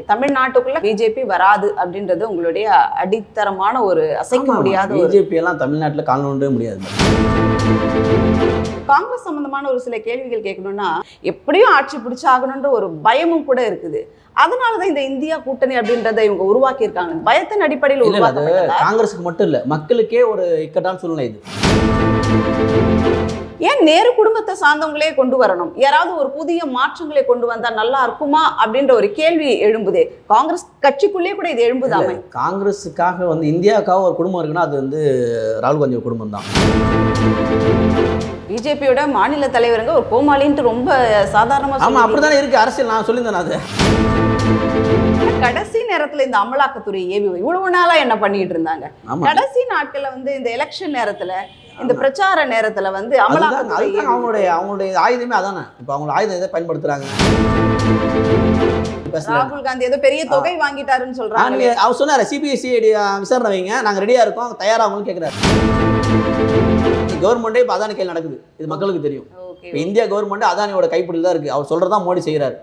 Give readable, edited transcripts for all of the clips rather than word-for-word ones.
தமிழ்நாட்டுக்குள்ள பிஜேபி வராது அப்படின்றது உங்களுடைய அடித்தரமான ஒரு அசைக்க முடியாத பிஜேபி எல்லாம் தமிழ்நாட்டுல காணவே முடியாது. காங்கிரஸ் சம்பந்தமான ஒரு சில கேள்விகள் கேட்கணும்னா எப்படியும் ஆட்சி பிடிச்சாகணுன்ற ஒரு பயமும் கூட இருக்குது. அதனாலதான் இந்த இந்தியா கூட்டணி அப்படின்றத இவங்க உருவாக்கி இருக்காங்க. பயத்தின் அடிப்படையில் உருவாக்கப்பட்டதா? காங்கிரஸுக்கு மட்டும் இல்ல, மக்களுக்கே ஒரு இக்கட்டான சூழ்நிலை இது. ஏன் நேரு குடும்பத்தை சார்ந்தவங்களே கொண்டு வரணும்? யாராவது ஒரு புதிய மாற்றங்களை கொண்டு வந்தா நல்லா இருக்குமா அப்படின்ற ஒரு கேள்வி எழும்புதே. காங்கிரஸ் கட்சிக்குள்ளே கூட இது எழும்புதாமே. காங்கிரஸுக்காக இந்தியாவுக்காக ஒரு குடும்பம் இருக்குன்னா அது ராகுல் காந்தி குடும்பம் தான். பிஜேபியோட மாநில தலைவருங்க ஒரு கோமாளின்ட்டு ரொம்ப சாதாரணமா. ஆமா, அப்படித்தானே இருக்கு அரசியல். நான் சொல்லியிருந்தேன் அது. கடைசி நேரத்துல இந்த அமலாக்கத்துறை ஏவி இவ்வளவு நாளா என்ன பண்ணிட்டு இருந்தாங்க? கடைசி நாட்கள்ல இந்த எலெக்ஷன் நேரத்துல இந்த பிரச்சார நேரத்துல அமலாக்கத்துறை அவங்களுடைய ஆயுதமே அதானே. இப்ப அவங்க ஆயுதம் எதை பயன்படுத்துறாங்க? ராகுல் காந்தி ஏதோ பெரிய தொகை வாங்கிட்டாருன்னு சொல்றாங்க. அவர் சொன்னாரு சிபிஎஸ்இ விசாரணை வைங்க, நாங்க ரெடியா இருக்கோம், தயாராகும் கேட்கிறாரு. கவர்மெண்டே இப்ப அதானி கையில் நடக்குது, இது மக்களுக்கு தெரியும். இந்தியா கவர்மெண்ட் அதானியோட கைப்பிடியில் தான் இருக்கு. அவர் சொல்றதா மோடி செய்யறாரு.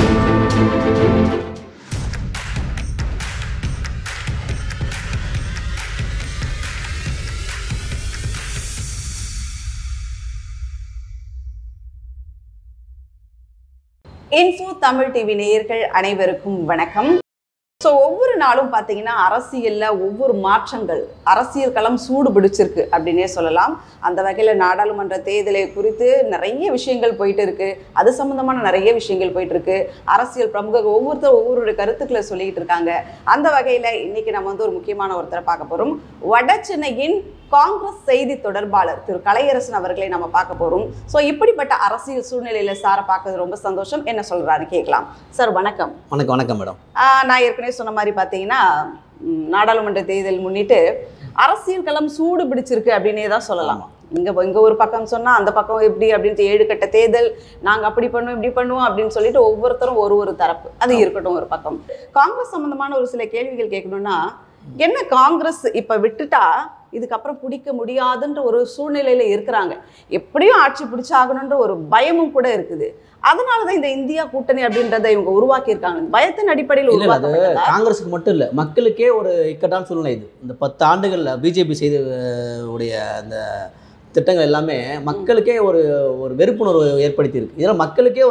இன்ஃபோ தமிழ் டிவி நேயர்கள் அனைவருக்கும் வணக்கம். ஒவ்வொரு நாளும் பார்த்தீங்கன்னா அரசியல்ல ஒவ்வொரு மாற்றங்கள், அரசியல் களம் சூடு பிடிச்சிருக்கு அப்படின்னே சொல்லலாம். அந்த வகையில் நாடாளுமன்ற தேர்தலை குறித்து நிறைய விஷயங்கள் போயிட்டு இருக்கு. அது சம்பந்தமான நிறைய விஷயங்கள் போயிட்டு இருக்கு. அரசியல் பிரமுகர்கள் ஒவ்வொருத்தரும் கருத்துக்களை சொல்லிட்டு இருக்காங்க. அந்த வகையில் இன்னைக்கு நம்ம ஒரு முக்கியமான ஒருத்தரை பார்க்க போறோம். வட சென்னையின் காங்கிரஸ் செய்தி தொடர்பாளர் திரு கலையரசன் அவர்களை நம்ம பார்க்க போறோம். இப்படிப்பட்ட அரசியல் சூழ்நிலையில சாரை பார்க்கறது ரொம்ப சந்தோஷம். என்ன சொல்றாரு கேட்கலாம். சார் வணக்கம். வணக்கம். வணக்கம் மேடம். நான் ஏற்கனவே சொன்ன மாதிரி பார்த்தீங்கன்னா நாடாளுமன்ற தேர்தல் முன்னிட்டு அரசியல் களம் சூடு பிடிச்சிருக்கு அப்படின்னே தான் சொல்லலாம். இங்க ஒரு பக்கம் சொன்னா அந்த பக்கம் எப்படி அப்படின்ட்டு 7 கட்ட தேர்தல், நாங்க அப்படி பண்ணுவோம் இப்படி பண்ணுவோம் அப்படின்னு சொல்லிட்டு ஒவ்வொருத்தரும் ஒரு தரப்பு. அது இருக்கட்டும் ஒரு பக்கம். காங்கிரஸ் சம்பந்தமான ஒரு சில கேள்விகள் கேட்கணும்னா, என்ன காங்கிரஸ் இப்ப விட்டுட்டா இதுக்கப்புறம் பிடிக்க முடியாதுன்ற ஒரு சூழ்நிலையில இருக்கிறாங்க. எப்படியும் ஆட்சி பிடிச்சாகணுன்ற ஒரு பயமும் கூட இருக்குது. அதனாலதான் இந்த இந்தியா கூட்டணி அப்படின்றத இவங்க உருவாக்கி இருக்காங்க. பயத்தின் அடிப்படையில் உருவாக்கப்பட்டதா? காங்கிரஸுக்கு மட்டும் இல்ல, மக்களுக்கே ஒரு இக்கட்டான சூழ்நிலை இது. இந்த 10 ஆண்டுகள்ல பிஜேபி செய்த உடைய அந்த திட்டங்கள் எல்லாமே மக்களுக்கே ஒரு வெறுப்புணர்வு ஏற்படுத்தி இருக்கு. இதெல்லாம் மக்களுக்கே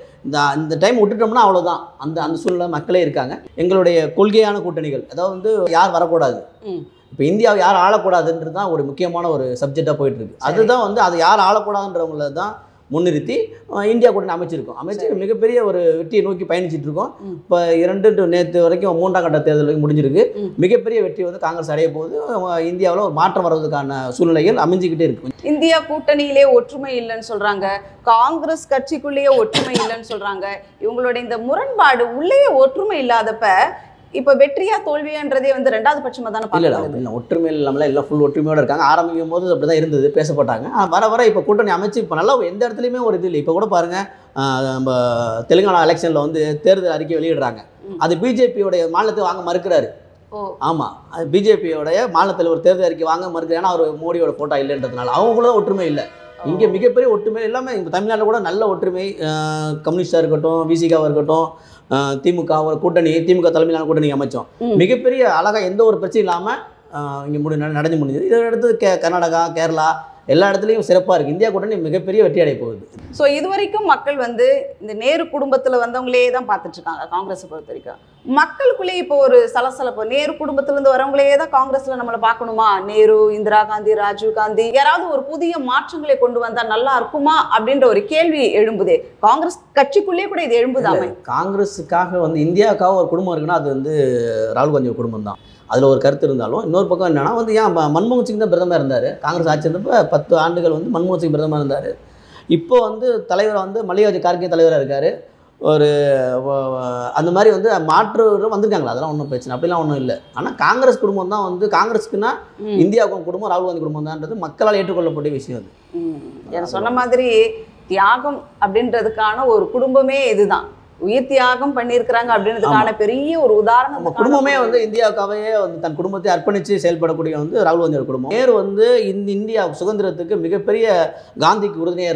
இந்த டைம் விட்டுட்டோம்னா அவ்வளவுதான். அந்த சூழ்நிலை மக்களே இருக்காங்க. எங்களுடைய கொள்கையான கூட்டணிகள், அதாவது யார் வரக்கூடாது, இப்போ இந்தியாவை யார் ஆளக்கூடாதுன்றது தான் ஒரு முக்கியமான ஒரு சப்ஜெக்டாக போயிட்டு இருக்கு. அதுதான் அதை யார் ஆளக்கூடாதுன்றவங்கள தான் முன்னிறுத்தி இந்தியா கூட்டணி அமைச்சு மிகப்பெரிய ஒரு வெற்றியை நோக்கி பயணிச்சுட்டு இருக்கோம். இப்போ 2 நேற்று வரைக்கும் 3ஆம் கட்ட தேர்தல் வரைக்கும் முடிஞ்சிருக்கு. மிகப்பெரிய வெற்றி காங்கிரஸ் அடைய போது இந்தியாவில் ஒரு மாற்றம் வர்றதுக்கான சூழ்நிலைகள் அமைஞ்சிக்கிட்டே இருக்கு. இந்தியா கூட்டணியிலே ஒற்றுமை இல்லைன்னு சொல்றாங்க. காங்கிரஸ் கட்சிக்குள்ளேயே ஒற்றுமை இல்லைன்னு சொல்றாங்க. இவங்களோட இந்த முரண்பாடு உள்ளே ஒற்றுமை இல்லாதப்ப இப்ப வெற்றியா தோல்வியான்றதே 2வது பட்சமா தானே பார்க்கறது. இல்லை, ஒற்றுமை இல்லாமல் எல்லாம் ஃபுல் ஒற்றுமையோட இருக்காங்க. ஆரம்பிக்கும் போது அப்படிதான் இருந்தது, பேசப்பட்டாங்க. வர இப்போ கூட்டணி அமைச்சு இப்போ நல்லா எந்த இடத்துலையுமே ஒரு இது இல்லை. இப்போ கூட பாருங்க, நம்ம தெலுங்கானா எலெக்ஷன்ல தேர்தல் அறிக்கை வெளியிடுறாங்க. அது பிஜேபியோடைய மாநிலத்தை வாங்க மறுக்கிறாரு. ஆமா, அது பிஜேபியோடைய மாநிலத்தில் ஒரு தேர்தல் அறிக்கை வாங்க மறுக்கிறாரு. ஏன்னா அவர் மோடியோட போட்டோ இல்லைன்றதுனால அவங்களும் ஒற்றுமை இல்லை. இங்கே மிகப்பெரிய ஒற்றுமை எல்லாமே. இப்போ தமிழ்நாட்டில் கூட நல்ல ஒற்றுமை, கம்யூனிஸ்டாக இருக்கட்டும், விசிகாவாக இருக்கட்டும், திமுக கூட்டணி, திமுக தலைமையிலான கூட்டணி அமைச்சோம். மிகப்பெரிய அழகாக எந்த ஒரு பிரச்சனையும் இல்லாமல் இங்கே நடந்து முடிஞ்சது. இதை அடுத்து கர்நாடகா, கேரளா எல்லா இடத்துலையும் சிறப்பாக இருக்குது. இந்தியா கூட்டணி மிகப்பெரிய வெற்றி அடைய போகுது. இது வரைக்கும் மக்கள் இந்த நேரு குடும்பத்தில் வந்தவங்களே தான் பார்த்துட்டு இருக்காங்க. காங்கிரஸை பொறுத்த வரைக்கும் மக்களுக்குள்ளே இப்போ ஒரு சலசலப்பு. நேரு குடும்பத்திலேருந்து வரவங்களே தான் காங்கிரஸ்ல நம்மளை பார்க்கணுமா? நேரு, இந்திரா காந்தி, ராஜீவ் காந்தி, யாராவது ஒரு புதிய மாற்றங்களை கொண்டு வந்தா நல்லா இருக்குமா அப்படின்ற ஒரு கேள்வி எழும்புதே. காங்கிரஸ் கட்சிக்குள்ளே கூட இது எழும்புதாமே. காங்கிரஸுக்காக இந்தியாவுக்காக ஒரு குடும்பம் இருக்குன்னா அது ராகுல் காந்தி குடும்பம் தான். அதில் ஒரு கருத்து இருந்தாலும் இன்னொரு பக்கம் என்னன்னா ஏன் மன்மோகன் சிங் தான் பிரதமர் இருந்தார். காங்கிரஸ் ஆட்சி இருந்தப்போ 10 ஆண்டுகள் மன்மோகன் சிங் பிரதமர் இருந்தார். இப்போ தலைவர் மல்லிகார்ஜுன கார்கே தலைவராக இருக்கார். ஒரு அந்த மாதிரி மாற்று வந்திருக்காங்களா, அதெல்லாம் ஒன்றும் பிரச்சனை அப்படிலாம் ஒன்றும் இல்லை. ஆனால் காங்கிரஸ் குடும்பம் தான் காங்கிரஸுக்குன்னா இந்தியாவுக்கு குடும்பம் ராகுல் காந்தி குடும்பம் தான்ன்றது மக்களால் ஏற்றுக்கொள்ளப்பட்ட விஷயம். அது சொன்ன மாதிரி தியாகம் அப்படின்றதுக்கான ஒரு குடும்பமே இதுதான். உயிர் தியாகம் பண்ணியிருக்கிறாங்க அப்படின்றதுக்கான பெரிய ஒரு உதாரணம். குடும்பமே இந்தியாவுக்காகவே தன் குடும்பத்தை அர்ப்பணித்து செயல்படக்கூடிய ராகுல் காந்தியோட குடும்பம். நேரு இந்தியா சுதந்திரத்துக்கு மிகப்பெரிய காந்திக்கு உறுதுணையாக இருந்தவர்.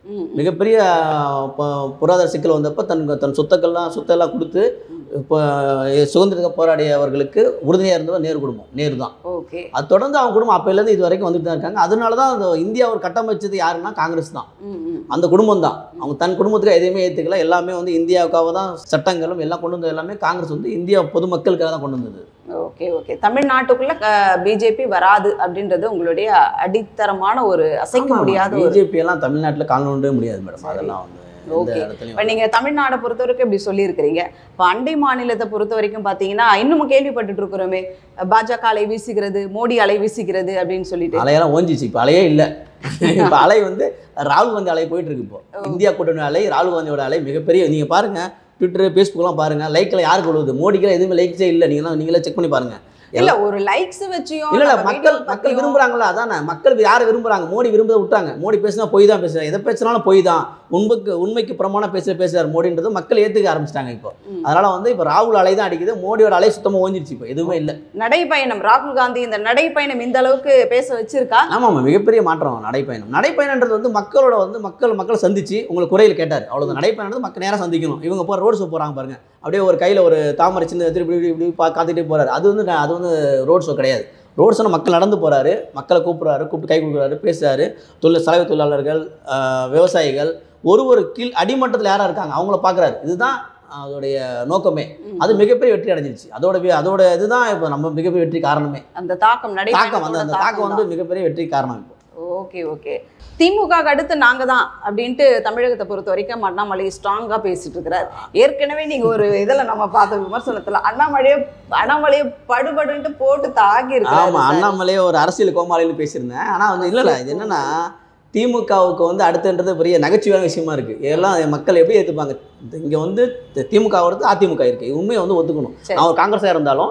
மிகப்பெரிய பொருளாதார சிக்கல் வந்தப்போ தன் சொத்தெல்லாம் கொடுத்து இப்போ சுதந்திரத்துக்கு போராடியவர்களுக்கு உறுதுணையாக இருந்தவர் நேரு தான். ஓகே. அது தொடர்ந்து அவங்க குடும்பம் அப்போலேருந்து இது வரைக்கும் வந்துட்டு தான் இருக்காங்க. அதனால தான் அந்த இந்தியா ஒரு கட்டமைச்சது யாருன்னா காங்கிரஸ் தான். அந்த குடும்பம் தான். அவங்க தன் குடும்பத்துக்கு எதையுமே ஏற்றுக்கல. எல்லாமே வந்து இந்தியாவுக்காக தான் சட்டங்களும் எல்லாம் கொண்டு வந்தது. எல்லாமே காங்கிரஸ் வந்து இந்தியா பொதுமக்களுக்காக தான் கொண்டு வந்தது. Okay okay. தமிழ்நாட்டுக்குள்ள பிஜேபி வராது அப்படின்றது உங்களுடைய அடித்தரமான ஒரு அசைக்க முடியாத பிஜேபி எல்லாம் தமிழ்நாட்டில் காணவே முடியாது மேடம். அதெல்லாம் வந்து ஓகே. இப்போ நீங்கள் தமிழ்நாடை பொறுத்த வரைக்கும் இப்படி சொல்லியிருக்கிறீங்க. இப்போ அண்டை மாநிலத்தை பொறுத்த வரைக்கும் பார்த்தீங்கன்னா இன்னமும் கேள்விப்பட்டுட்டு இருக்கிறோமே, பாஜக அலை வீசுகிறது, மோடி அலை வீசுகிறது அப்படின்னு சொல்லிட்டு. அலையெல்லாம் ஓஞ்சிச்சு. இப்போ அலையே இல்லை. இப்போ அலை வந்து ராகுல் காந்தி அலை போயிட்டு இருக்கு. இப்போ இந்தியா கூட்டணி அலை, ராகுல் காந்தியோட அலை மிகப்பெரிய. நீங்கள் பாருங்க, ட்விட்டர் ஃபேஸ்புக்லாம் பாருங்க, லைக்கில் யாருக்கு விழுவுது? மோடிக்கெல்லாம் எதுவுமே லைக்ஸே இல்லை. நீங்களே செக் பண்ணி பாருங்க. இல்ல ஒரு லைக்ஸ் வச்சியும் இல்ல மக்கள் விரும்புறாங்களா? அதானே மக்கள் யாரை விரும்புறாங்க? மோடி விரும்பதை விட்டாங்க. மோடி பேசினா பொய் தான் பேசுறாரு. எதை பேசினாலும் பொய் தான். உண்மைக்கு புறமான பேசுறாரு மோடின்றது மக்கள் ஏத்துக்க ஆரம்பிச்சிட்டாங்க இப்போ. அதனால வந்து இப்போ ராகுல் அலை தான் அடிக்குது, மோடியோட அலை சுத்தமா ஓஞ்சிருச்சு. இப்போ எதுவுமே இல்லை. நடைப்பயணம் ராகுல் காந்தி இந்த நடைப்பயணம் இந்த அளவுக்கு பேச வச்சிருக்கா? ஆமா, மிகப்பெரிய மாற்றம் நடைப்பயணம்ன்றது வந்து மக்களோட வந்து மக்கள் சந்திச்சு உங்களுக்கு குறையில் கேட்டார். அவ்வளவு நடைப்பயணம் மக்கள் நேரம் சந்திக்கணும். இவங்க போற ரோடு ஷோ போறாங்க பாருங்க, அப்படியே ஒரு கையில ஒரு தாமரை சின்ன இப்படி காத்துட்டே போறாரு. அது வந்து ரோட் ஷோ கிடையாது. ரோட் ஷோனா மக்கள் நடந்து போறாரு, மக்களை கூப்பிட்டு கை கொடுக்குறாரு, பேசுறாரு. சலவை தொழிலாளர்கள், விவசாயிகள், ஒரு கீழ் அடிமட்டத்தில் யாரா இருக்காங்க அவங்கள பார்க்குறாரு. இதுதான் அதோடைய நோக்கமே. அது மிகப்பெரிய வெற்றி அடைஞ்சிருச்சு. அதோட இதுதான் இப்போ நம்ம மிகப்பெரிய வெற்றி காரணமே. அந்த தாக்கம் அந்த தாக்கம் வந்து மிகப்பெரிய வெற்றி காரணம் இப்போ. Okay okay. திமுக அடுத்து நாங்க தான் அப்படின்ட்டு தமிழகத்தை பொறுத்த வரைக்கும் அண்ணாமலை ஸ்ட்ராங்கா பேசிட்டு இருக்கிறார். ஏற்கனவே நீங்க ஒரு இதில் நம்ம பார்த்த விமர்சனத்துல அண்ணாமலையை படுபடுன்ட்டு போட்டு தாக்கி இருக்கு. ஆமா, அண்ணாமலையே ஒரு அரசியல் கோமாளின்னு பேசியிருந்தேன். ஆனா வந்து இல்ல இது என்னன்னா, திமுகவுக்கு வந்து அடுத்துன்றது பெரிய நகைச்சுவையான விஷயமா இருக்கு. இதெல்லாம் மக்கள் எப்படி ஏற்றுப்பாங்க? இங்கே வந்து திமுக வருது, அதிமுக இருக்கு. உண்மையை வந்து ஒத்துக்கணும். அவர் காங்கிரஸாக இருந்தாலும்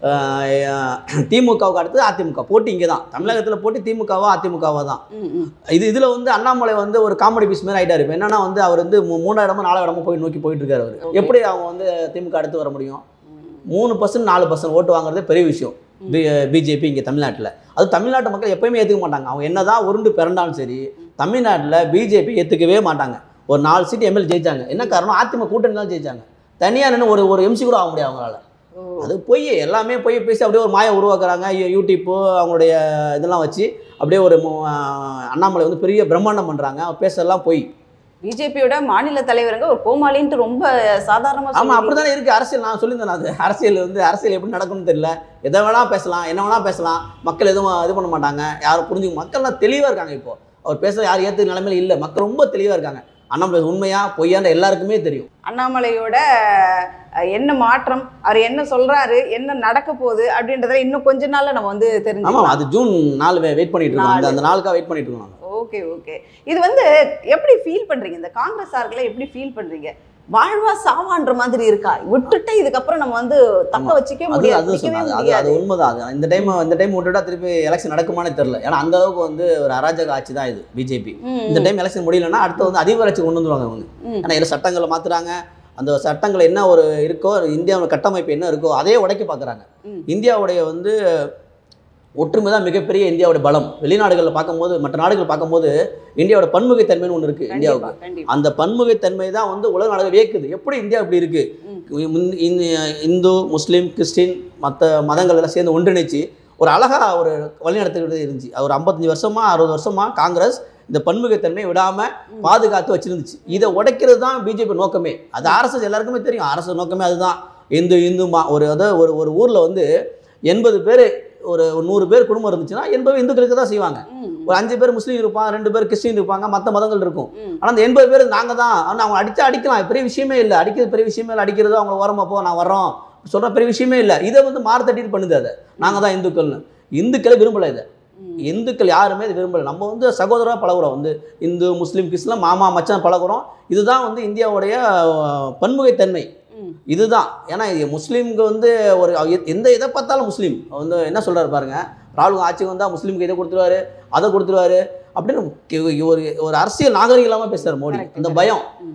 திமுகவுக்கு அடுத்து அதிமுக போட்டி இங்கே தான். தமிழகத்தில் போட்டி திமுகவா அதிமுகவா தான். இதில் வந்து அண்ணாமலை வந்து ஒரு காமெடி பீஸ் மாதிரி ஆகிட்டார். இப்போ என்னன்னா வந்து அவர் வந்து 3 இடமோ 4 இடமோ நோக்கி போயிட்டு இருக்காரு. அவர் எப்படி அவங்க வந்து திமுக அடுத்து வர முடியும்? 3% 4% ஓட்டு வாங்குறதே பெரிய விஷயம் பிஜேபி இங்கே தமிழ்நாட்டில். அது தமிழ்நாட்டு மக்கள் எப்பயுமே ஏற்றுக்க மாட்டாங்க. அவங்க என்னதான் உருண்டு பிறண்டாலும் சரி, தமிழ்நாட்டில் பிஜேபி ஏற்றுக்கவே மாட்டாங்க. ஒரு 4 சீட்டு எம்எல்ஏ ஜெயிச்சாங்க. என்ன காரணம்? அதிமுக கூட்டணி தான் ஜெயிச்சாங்க. தனியாக நின்று ஒரு எம்சி கூட ஆக முடியாது அவங்களால. அது பொய், எல்லாமே பொய் பேசி அப்படியே ஒரு மாயம் உருவாக்குறாங்க. யூடியூப்பு அவங்களுடைய இதெல்லாம் வச்சு அப்படியே ஒரு அண்ணாமலை வந்து பெரிய பிரம்மாண்டம் பண்ணுறாங்க. பேசலாம் பொய். பிஜேபியோட மாநில தலைவருங்க ஒரு கோமாளின்ட்டு ரொம்ப சாதாரணமாக. ஆமாம், அப்படி தானே இருக்குது அரசியல். நான் சொல்லியிருந்தேன், அது அரசியல் எப்படி நடக்கும்னு தெரியல. எதை வேணால் பேசலாம், என்ன வேணால் பேசலாம். மக்கள் எதுவும் இது பண்ண மாட்டாங்க, யாரும் புரிஞ்சுக்க. மக்கள்லாம் தெளிவாக இருக்காங்க. இப்போது அவர் பேச யார் ஏற்ற நிலைமையில் இல்லை. மக்கள் ரொம்ப தெளிவாக இருக்காங்க. அண்ணாமலை உண்மையா பொய்யான்ற எல்லாருக்குமே தெரியும். அண்ணாமலையோட என்ன மாற்றம், அவர் என்ன சொல்றாரு, என்ன நடக்க போகுது அப்படின்றத இன்னும் கொஞ்ச நாள்ல நம்ம வந்து தெரிஞ்சுக்கலாம். ஆமாம், அது ஜூன் 4 வெயிட் பண்ணிட்டு இருக்கோம். அந்த நாளுக்காக வெயிட் பண்ணிட்டு இருக்கோம். Okay okay. இது வந்து எப்படி ஃபீல் பண்றீங்க? இந்த காங்கிரஸ் ஆர்களை எப்படி ஃபீல் பண்றீங்க? வாழ்வா சாவான்ற மாதிரி இருக்கா? விட்டுட்டு இதுக்கப்புறம் நம்ம வந்து தக்க வச்சுக்கவே முடியாது. அது உண்மைதான். இந்த டைம் விட்டுட்டா திருப்பி எலெக்ஷன் நடக்குமானே தெரியல. ஏன்னா அந்த அளவுக்கு வந்து ஒரு அராஜக ஆட்சி தான் இது பிஜேபி. இந்த டைம் எலெக்ஷன் முடியலன்னா அடுத்து வந்து அதிபர் ஆட்சி கொண்டு வந்துருவாங்க அவங்க. ஏன்னா இதில் சட்டங்களை மாத்துறாங்க. அந்த சட்டங்கள் என்ன ஒரு இருக்கோ, இந்தியாவோட கட்டமைப்பு என்ன இருக்கோ அதையே உடைக்க பார்க்குறாங்க. இந்தியாவுடைய வந்து ஒற்றுமை தான் மிகப்பெரிய இந்தியாவோட பலம். வெளிநாடுகளில் பார்க்கும்போது, மற்ற நாடுகள் பார்க்கும்போது இந்தியாவோட பன்முகத்தன்மைன்னு ஒன்று இருக்குது இந்தியாவுக்கு. அந்த பன்முகத்தன்மை தான் வந்து உலக நாடுகள் வியக்குது. எப்படி இந்தியா இப்படி இருக்குது? இந்து, முஸ்லீம், கிறிஸ்டின் மற்ற மதங்கள் எல்லாம் சேர்ந்து ஒன்றிணைச்சு ஒரு அழகாக ஒரு வழிநடத்துகிறது இருந்துச்சு. ஒரு 55 வருஷமாக 60 வருஷமாக காங்கிரஸ் இந்த பன்முகத்தன்மையை விடாமல் பாதுகாத்து வச்சுருந்துச்சு. இதை உடைக்கிறது தான் பிஜேபி நோக்கமே. அது ஆர்எஸ்எஸ் எல்லாருக்குமே தெரியும். ஆர்எஸ்எஸ் நோக்கமே அதுதான். இந்துமா ஒரு ஊரில் வந்து 80 பேர், ஒரு 100 பேர் குடும்பம் இருந்துச்சுன்னா 80 இந்துக்களுக்கு தான் செய்வாங்க. ஒரு 5 பேர் முஸ்லீம் இருப்பாங்க, 2 பேர் கிறிஸ்டின் இருப்பாங்க, மற்ற மதங்கள் இருக்கும். ஆனால் அந்த 80 பேர் நாங்கள் தான். ஆனால் அவங்க அடிக்கலாம், பெரிய விஷயமே இல்லை. அடிக்கிறது பெரிய விஷயமே இல்லை. அடிக்கிறது அவங்க ஓரமாக போ, நான் வர்றோம் சொல்கிற பெரிய விஷயமே இல்லை. இதை வந்து மாறுதட்டிட்டு பண்ணுது. அதை நாங்கள் தான் இந்துக்கள்னு. இந்துக்களை விரும்பலை. இதை இந்துக்கள் யாருமே இது விரும்பலை. நம்ம வந்து சகோதரராக பழகுறோம். வந்து இந்து, முஸ்லீம், கிறிஸ்டின் மாமா மச்சான் பழகுறோம். இதுதான் வந்து இந்தியாவுடைய பன்முகத்தன்மை. இதுதான். ஏன்னா முஸ்லீம்க்கு வந்து ஒரு எந்த இதை பார்த்தாலும் முஸ்லீம் வந்து என்ன சொல்கிறாரு பாருங்க, ராகுல் ஆட்சிக்கு வந்தால் முஸ்லீமுக்கு இதை கொடுத்துருவாரு, அதை கொடுத்துருவாரு அப்படின்னு ஒரு அரசியல் நாகரிகம் இல்லாமல் பேசுகிறார் மோடி. அந்த பயம்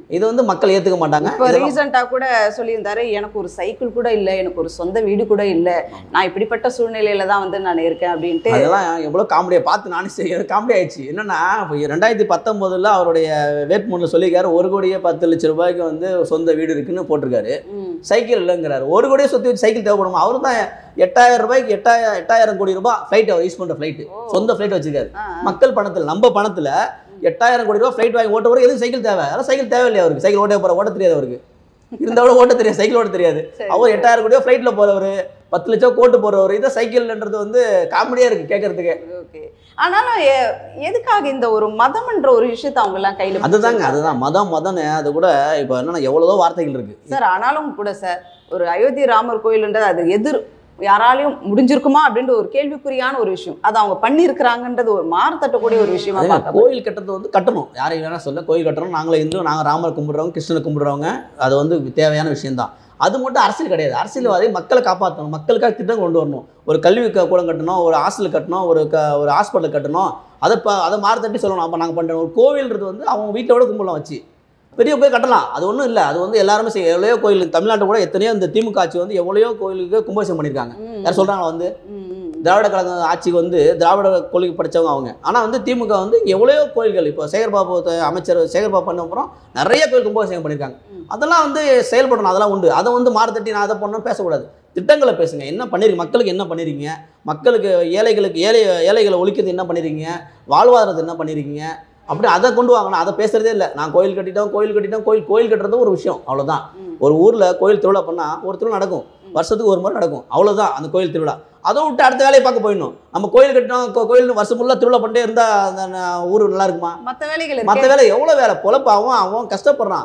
இது வந்து மக்கள் ஏத்துக்க மாட்டாங்க. இப்போ ரீசெண்டா கூட சொல்லியிருந்தாரு, எனக்கு ஒரு சைக்கிள் கூட இல்லை, எனக்கு ஒரு சொந்த வீடு கூட இல்லை, நான் இப்படிப்பட்ட சூழ்நிலையில தான் வந்து நான் இருக்கேன் அப்படின்ட்டு. அதெல்லாம் எவ்வளோ காமெடியை பார்த்து நானும் சரி காமெடி ஆயிடுச்சு. என்னன்னா இப்போ 2019 அவருடைய வேட்புமனுல சொல்லியிருக்காரு 1,10,00,000 ரூபாய்க்கு வந்து சொந்த வீடு இருக்குன்னு போட்டிருக்காரு. சைக்கிள் இல்லைங்கிறாரு. 1 கோடியே சொத்து வச்சு சைக்கிள் தேவைப்படுமா? அவரு தான் 8,000 ரூபாய்க்கு 8,000 கோடி ரூபாய் ஃப்ளைட் அவர் யூஸ் பண்ற ஃப்ளைட், சொந்த ஃப்ளைட் வச்சிருக்காரு. மக்கள் பணத்தில் நம்ம பணத்தில் 8,000 கோடி ரூபாய் ஃப்ளைட் வாங்கி ஓட்ட போற எதுக்கு சைக்கிள் தேவை? அதெல்லாம் சைக்கிள் தேவையில்லையா அவருக்கு? சைக்கிள் ஓட்ட தெரியாது அவருக்கு. இருந்தாலும் ஓட்ட தெரியாது, சைக்கிள் ஓட்ட தெரியாது. அவர் 8,000 கோடி ரூபாய் ஃப்ளைட்ல போறவர், 10 லட்சம் கோட்டு போறவர். இதை சைக்கிள்ன்றது வந்து காமெடியா இருக்கு கேட்கறதுக்கு. ஓகே, ஆனாலும் எதுக்காக இந்த ஒரு மதம்ன்ற ஒரு விஷயத்தை அவங்க எல்லாம் கையில? அதுதான் மதம்னு அது கூட இப்போ என்னன்னா எவ்வளவோ வார்த்தைகள் இருக்கு சார். ஆனாலும் கூட சார், ஒரு அயோத்தி ராமர் கோயில்ன்றது அது யாராலையும் முடிஞ்சிருக்குமா அப்படின்ற ஒரு கேள்விக்குறியான ஒரு விஷயம். அது அவங்க பண்ணியிருக்கிறாங்கன்றது ஒரு மாறுதட்டக்கூடிய ஒரு விஷயமா பார்க்க. கோயில் கட்டுறது வந்து கட்டணும், யாரையும் வேணா சொல்ல, கோயில் கட்டணும். நாங்களே இந்து, நாங்கள் ராமரை கும்பிடுறவங்க, கிருஷ்ணனை கும்பிடுறவங்க, அது வந்து தேவையான விஷயம்தான். அது மட்டும் அரசியல் கிடையாது. அரசியல்வாதி மக்களை காப்பாற்றணும், மக்களுக்காக திட்டம் கொண்டு வரணும். ஒரு கல்வி கூடம் கட்டணும், ஒரு ஹாஸ்டல் கட்டணும், ஒரு ஹாஸ்பிட்டல் கட்டணும். அதை மாறுதட்டி சொல்லணும். அப்போ நாங்கள் பண்ணுறோம். ஒரு கோவில்ன்றது வந்து அவங்க வீட்டோட கும்பிடலாம் வச்சு பெரிய போய் கட்டலாம். அது ஒன்றும் இல்லை. அது வந்து எல்லாருமே செய்ய எவ்வளோ கோயில் தமிழ்நாட்டு கூட எத்தனையோ இந்த திமுக ஆட்சி வந்து எவ்வளோ கோயிலுக்கு கும்பாபிஷேகம் பண்ணியிருக்காங்க. யார் சொல்கிறாங்களா வந்து திராவிட கழக ஆட்சிக்கு வந்து திராவிட கொள்கை படித்தவங்க அவங்க. ஆனால் வந்து திமுக வந்து எவ்வளோ கோயில்கள் இப்போ சேகர்பாபு அமைச்சர் சேகர்பாபு பண்ண அப்புறம் நிறைய கோயில் கும்பாபிஷேகம் பண்ணியிருக்காங்க. அதெல்லாம் வந்து செயல்படணும், அதெல்லாம் உண்டு. அதை வந்து மாறுதட்டி நான் அதை பண்ணணும் பேசக்கூடாது. திட்டங்களை பேசுங்க. என்ன பண்ணிருக்கீங்க, மக்களுக்கு என்ன பண்ணிருக்கீங்க, மக்களுக்கு ஏழைகளை ஒழிக்கிறது என்ன பண்ணிருக்கீங்க, வாழ்வாதாரத்தை என்ன பண்ணிருக்கீங்க, அப்படி அதை கொண்டு வாங்கணும். அதை பேசுறதே இல்லை. நான் கோயில் கட்டிட்டோம். கோயில் கட்டுறது ஒரு விஷயம், அவ்வளோதான். ஒரு ஊரில் கோயில் திருவிழா பண்ணால் ஒரு திருவிழா நடக்கும், வருஷத்துக்கு ஒரு முறை நடக்கும், அவ்வளோதான் அந்த கோயில் திருவிழா. அதை விட்டு அடுத்த வேலையை பார்க்க போயிடணும். நம்ம கோயில் கட்டினோம், கோயில் வருஷம் ஃபுல்லாக திருவிழா பண்ணிட்டே இருந்தால் அந்த ஊர் நல்லா இருக்குமா? மற்ற வேலை எவ்வளோ வேலை பொழப்பாகவும் அவன் கஷ்டப்படுறான்.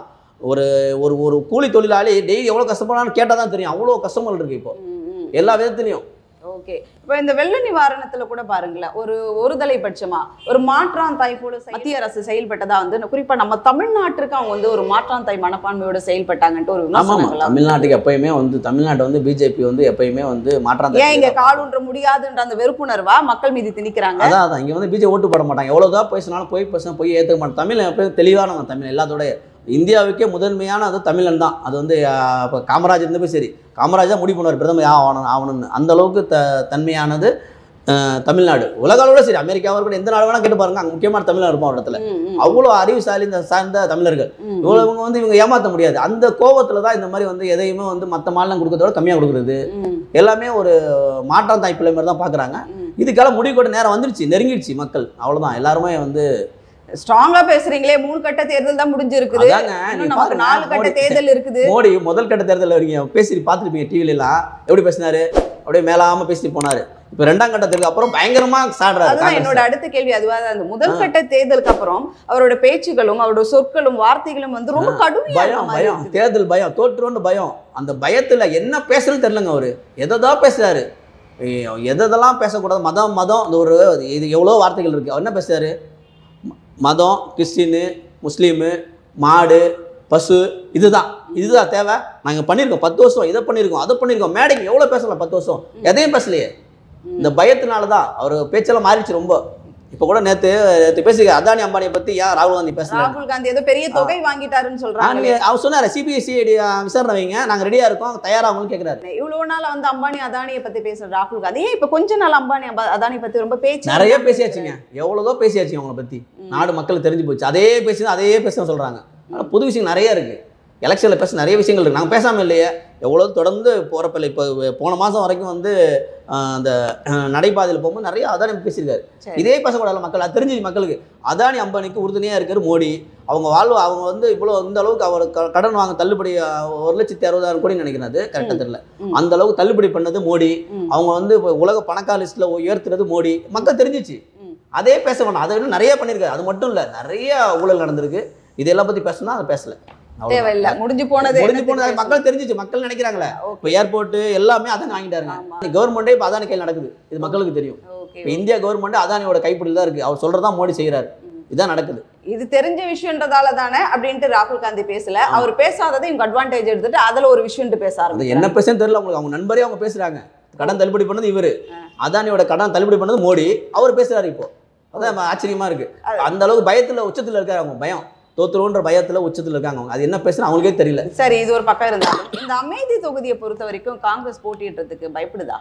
ஒரு கூலி தொழிலாளி டெய்லி எவ்வளோ கஷ்டப்படுறான்னு கேட்டால் தான் தெரியும். அவ்வளோ கஷ்டங்கள் இருக்குது இப்போ எல்லா விதத்துலையும். ஓகே, இப்போ இந்த வெள்ள நிவாரணத்துல கூட பாருங்களேன், ஒரு தலைபட்சமா ஒரு மாற்றாந்தாய் போல மத்திய அரசு செயல்பட்டதா வந்து குறிப்பா நம்ம தமிழ்நாட்டுக்கு அவங்க வந்து ஒரு மாற்றாந்தாய் மனப்பான்மையோட செயல்பட்டாங்கன்ட்டு ஒரு விமர்சனங்கள். தமிழ்நாட்டுக்கு எப்பயுமே வந்து தமிழ்நாட்டை வந்து பிஜேபி வந்து எப்பயுமே வந்து மாற்றாந்தாய், ஏன் இங்க காலூன்ற முடியாதுன்ற அந்த வெறுப்புணர்வா மக்கள் மீது திணிக்கிறாங்க. அதான் இங்க வந்து பிஜேபி ஓட்டு போட மாட்டாங்க. எவ்வளவுதான் பேசினாலும் போய் ஏற்றுக்க மாட்டாங்க. தமிழ் எப்பயும் தெளிவானவங்க. தமிழ் எல்லாத்தோட இந்தியாவுக்கே முதன்மையான அது தமிழன் தான். அது வந்து இப்போ காமராஜ் இருந்தப்போ சரி, காமராஜ் தான் முடிவு பண்ணுவார் பிரதமர் ஆகணும்னு. அந்த அளவுக்கு தன்மையானது தமிழ்நாடு. உலக அளவோட சரி, அமெரிக்காவை கூட எந்த நாடு வேணா கேட்டு பாருங்க, அங்கே முக்கியமான தமிழர் இருப்போம் ஒரு இடத்துல. அவ்வளோ அறிவுசாலி சார்ந்த தமிழர்கள். இவங்க ஏமாற்ற முடியாது. அந்த கோபத்துல தான் இந்த மாதிரி வந்து எதையுமே வந்து மற்ற மாநிலம் கொடுக்கறதோட கம்மியாக கொடுக்குறது, எல்லாமே ஒரு மாற்றாந்தாய் பிள்ளை மாதிரி தான் பார்க்குறாங்க. இதுக்கெல்லாம் முடிவு கூட நேரம் வந்துருச்சு, நெருங்கிடுச்சு மக்கள். அவ்வளோதான். எல்லாருமே வந்து ஸ்ட்ராங்கா பேசுறீங்களே. 3 கட்ட தேர்தல் தான் முடிஞ்சிருக்குது, 4 கட்ட தேர்தல் இருக்குது. மோடி முதல் கட்ட தேர்தல் வரீங்க பேசி பார்த்துருப்பீங்க டிவில எல்லாம். எப்படி பேசினாரு? அப்படியே மேலாம பேசிட்டு போனாரு. இப்ப 2ஆம் கட்டத்துக்கு அப்புறம் பயங்கரமா சாடுறாரு. அதுதான் என்னோட அடுத்த கேள்வி. அதுவா அந்த முதல் கட்ட தேர்தலுக்கு அப்புறம் அவரோட பேச்சுகளும் அவரோட சொற்களும் வார்த்தைகளும் வந்து ரொம்ப கடுமையா பயம் தேர்தல் பயம், தோற்றுன்னு பயம். அந்த பயத்துல என்ன பேசுறதுன்னு தெரியலங்க. அவரு எதான் பேசுறாரு, எதெல்லாம் பேசக்கூடாது. மதம் அந்த ஒரு இது எவ்வளோ வார்த்தைகள் இருக்கு. அவர் என்ன பேசுறாரு? மதம், கிறிஸ்டின்னு, முஸ்லீமு, மாடு, பசு, இதுதான் தேவை. நாங்கள் பண்ணியிருக்கோம் 10 வருஷம், இதை பண்ணியிருக்கோம், அதை பண்ணியிருக்கோம். மேடைக்கு எவ்வளோ பேசலாம் 10 வருஷம், எதையும் பேசலையே. இந்த பயத்தினால தான் அவர் பேச்செல்லாம் மாறிடுச்சு ரொம்ப. இப்போ கூட நேற்று பேசி அதானி அம்பானியை பற்றி ஏன் ராகுல் காந்தி பேசுறாரு? ராகுல் காந்தி ஏதோ பெரிய தொகை வாங்கிட்டாருன்னு சொல்றாங்க. அவர் சொன்னார் சிபிஎஸ்சிஐடி விசாரணை வைங்க, நாங்கள் ரெடியாக இருக்கோம், தயாராகும்னு கேட்குறாரு. இவ்வளோ நாள் வந்து அம்பானி அதானியை பற்றி பேசுற ராகுல் காந்தி இப்போ கொஞ்ச நாள் அம்பானி அதானி பற்றி ரொம்ப பேச்சு நிறைய பேசியாச்சுங்க. எவ்வளோதோ பேசியாச்சுங்க அவங்கள பற்றி. நாடு மக்கள் தெரிஞ்சு போச்சு. அதே பேச சொல்கிறாங்க. ஆனால் புது விஷயம் நிறைய இருக்குது. எலெக்ஷனில் பேச நிறைய விஷயங்கள் இருக்குது. நாங்கள் பேசாமல் இல்லையே. எவ்வளோ தொடர்ந்து போகிறப்பில்லை. இப்போ போன மாதம் வரைக்கும் வந்து அந்த நடைபாதையில் போகும்போது நிறைய அதானி பேசியிருக்காரு. இதே பேசக்கூடாது மக்கள். அது தெரிஞ்சு மக்களுக்கு. அதானி அம்பானிக்கு உறுதுணையாக இருக்கார் மோடி. அவங்க வந்து இவ்வளோ இந்த அளவுக்கு அவர் கடன் வாங்க தள்ளுபடி 1,60,000 கோடி நினைக்கிறேன், அது கரெக்டாக தெரியல. அந்த அளவுக்கு தள்ளுபடி பண்ணது மோடி. அவங்க வந்து உலக பணக்கார லிஸ்ட்டில் உயர்த்துறது மோடி. மக்கள் தெரிஞ்சிச்சு. அதே பேச வேணும். அதை விட நிறைய பண்ணியிருக்காரு. அது மட்டும் இல்லை, நிறைய ஊழல் நடந்திருக்கு. இதெல்லாம் பற்றி பேசணும்னா அதை பேசலை. தேவையில்லை, முடிஞ்சு போனது மக்கள் தெரிஞ்சிச்சு. மக்கள் நினைக்கிறாங்களே இப்போ ஏர்போர்ட் எல்லாமே அதானி வாங்கிட்டாருங்க. கவர்மெண்டே இப்போ அதானி கையில் நடக்குது. இது மக்களுக்கு தெரியும். இப்போ இந்தியா கவர்மெண்ட் அதானியோட கைப்பிடியில் தான் இருக்கு. அவர் சொல்றதான் மோடி செய்யறாரு. இதான் நடக்குது. இது தெரிஞ்ச விஷயம்ன்றதால தானே அப்படின்ட்டு ராகுல் காந்தி பேசல. அவர் பேசாததை இவங்க அட்வான்டேஜ் எடுத்துட்டு அதுல ஒரு விஷயம் பேச ஆரம்பிச்சு. என்ன பேசுன்னு தெரியல அவங்களுக்கு. அவங்க நண்பரே அவங்க பேசுறாங்க. கடன் தள்ளுபடி பண்ணது இவரு, அதானியோட கடன் தள்ளுபடி பண்ணது மோடி. அவர் பேசுறாரு. இப்போ அதான் ஆச்சரியமா இருக்கு. அந்த அளவுக்கு பயத்துல உச்சத்துல இருக்காரு. அவங்க பயம் தோத்துருவோன்ற பயத்தில் உச்சத்தில் இருக்காங்க அவங்க. அது என்ன பேசுனா அவங்களுக்கே தெரியல. சரி, இது ஒரு பக்கம் இருந்தாலும் இந்த அமேதி தொகுதியை பொறுத்த வரைக்கும் காங்கிரஸ் போட்டியிடுறதுக்கு பயப்படுதா?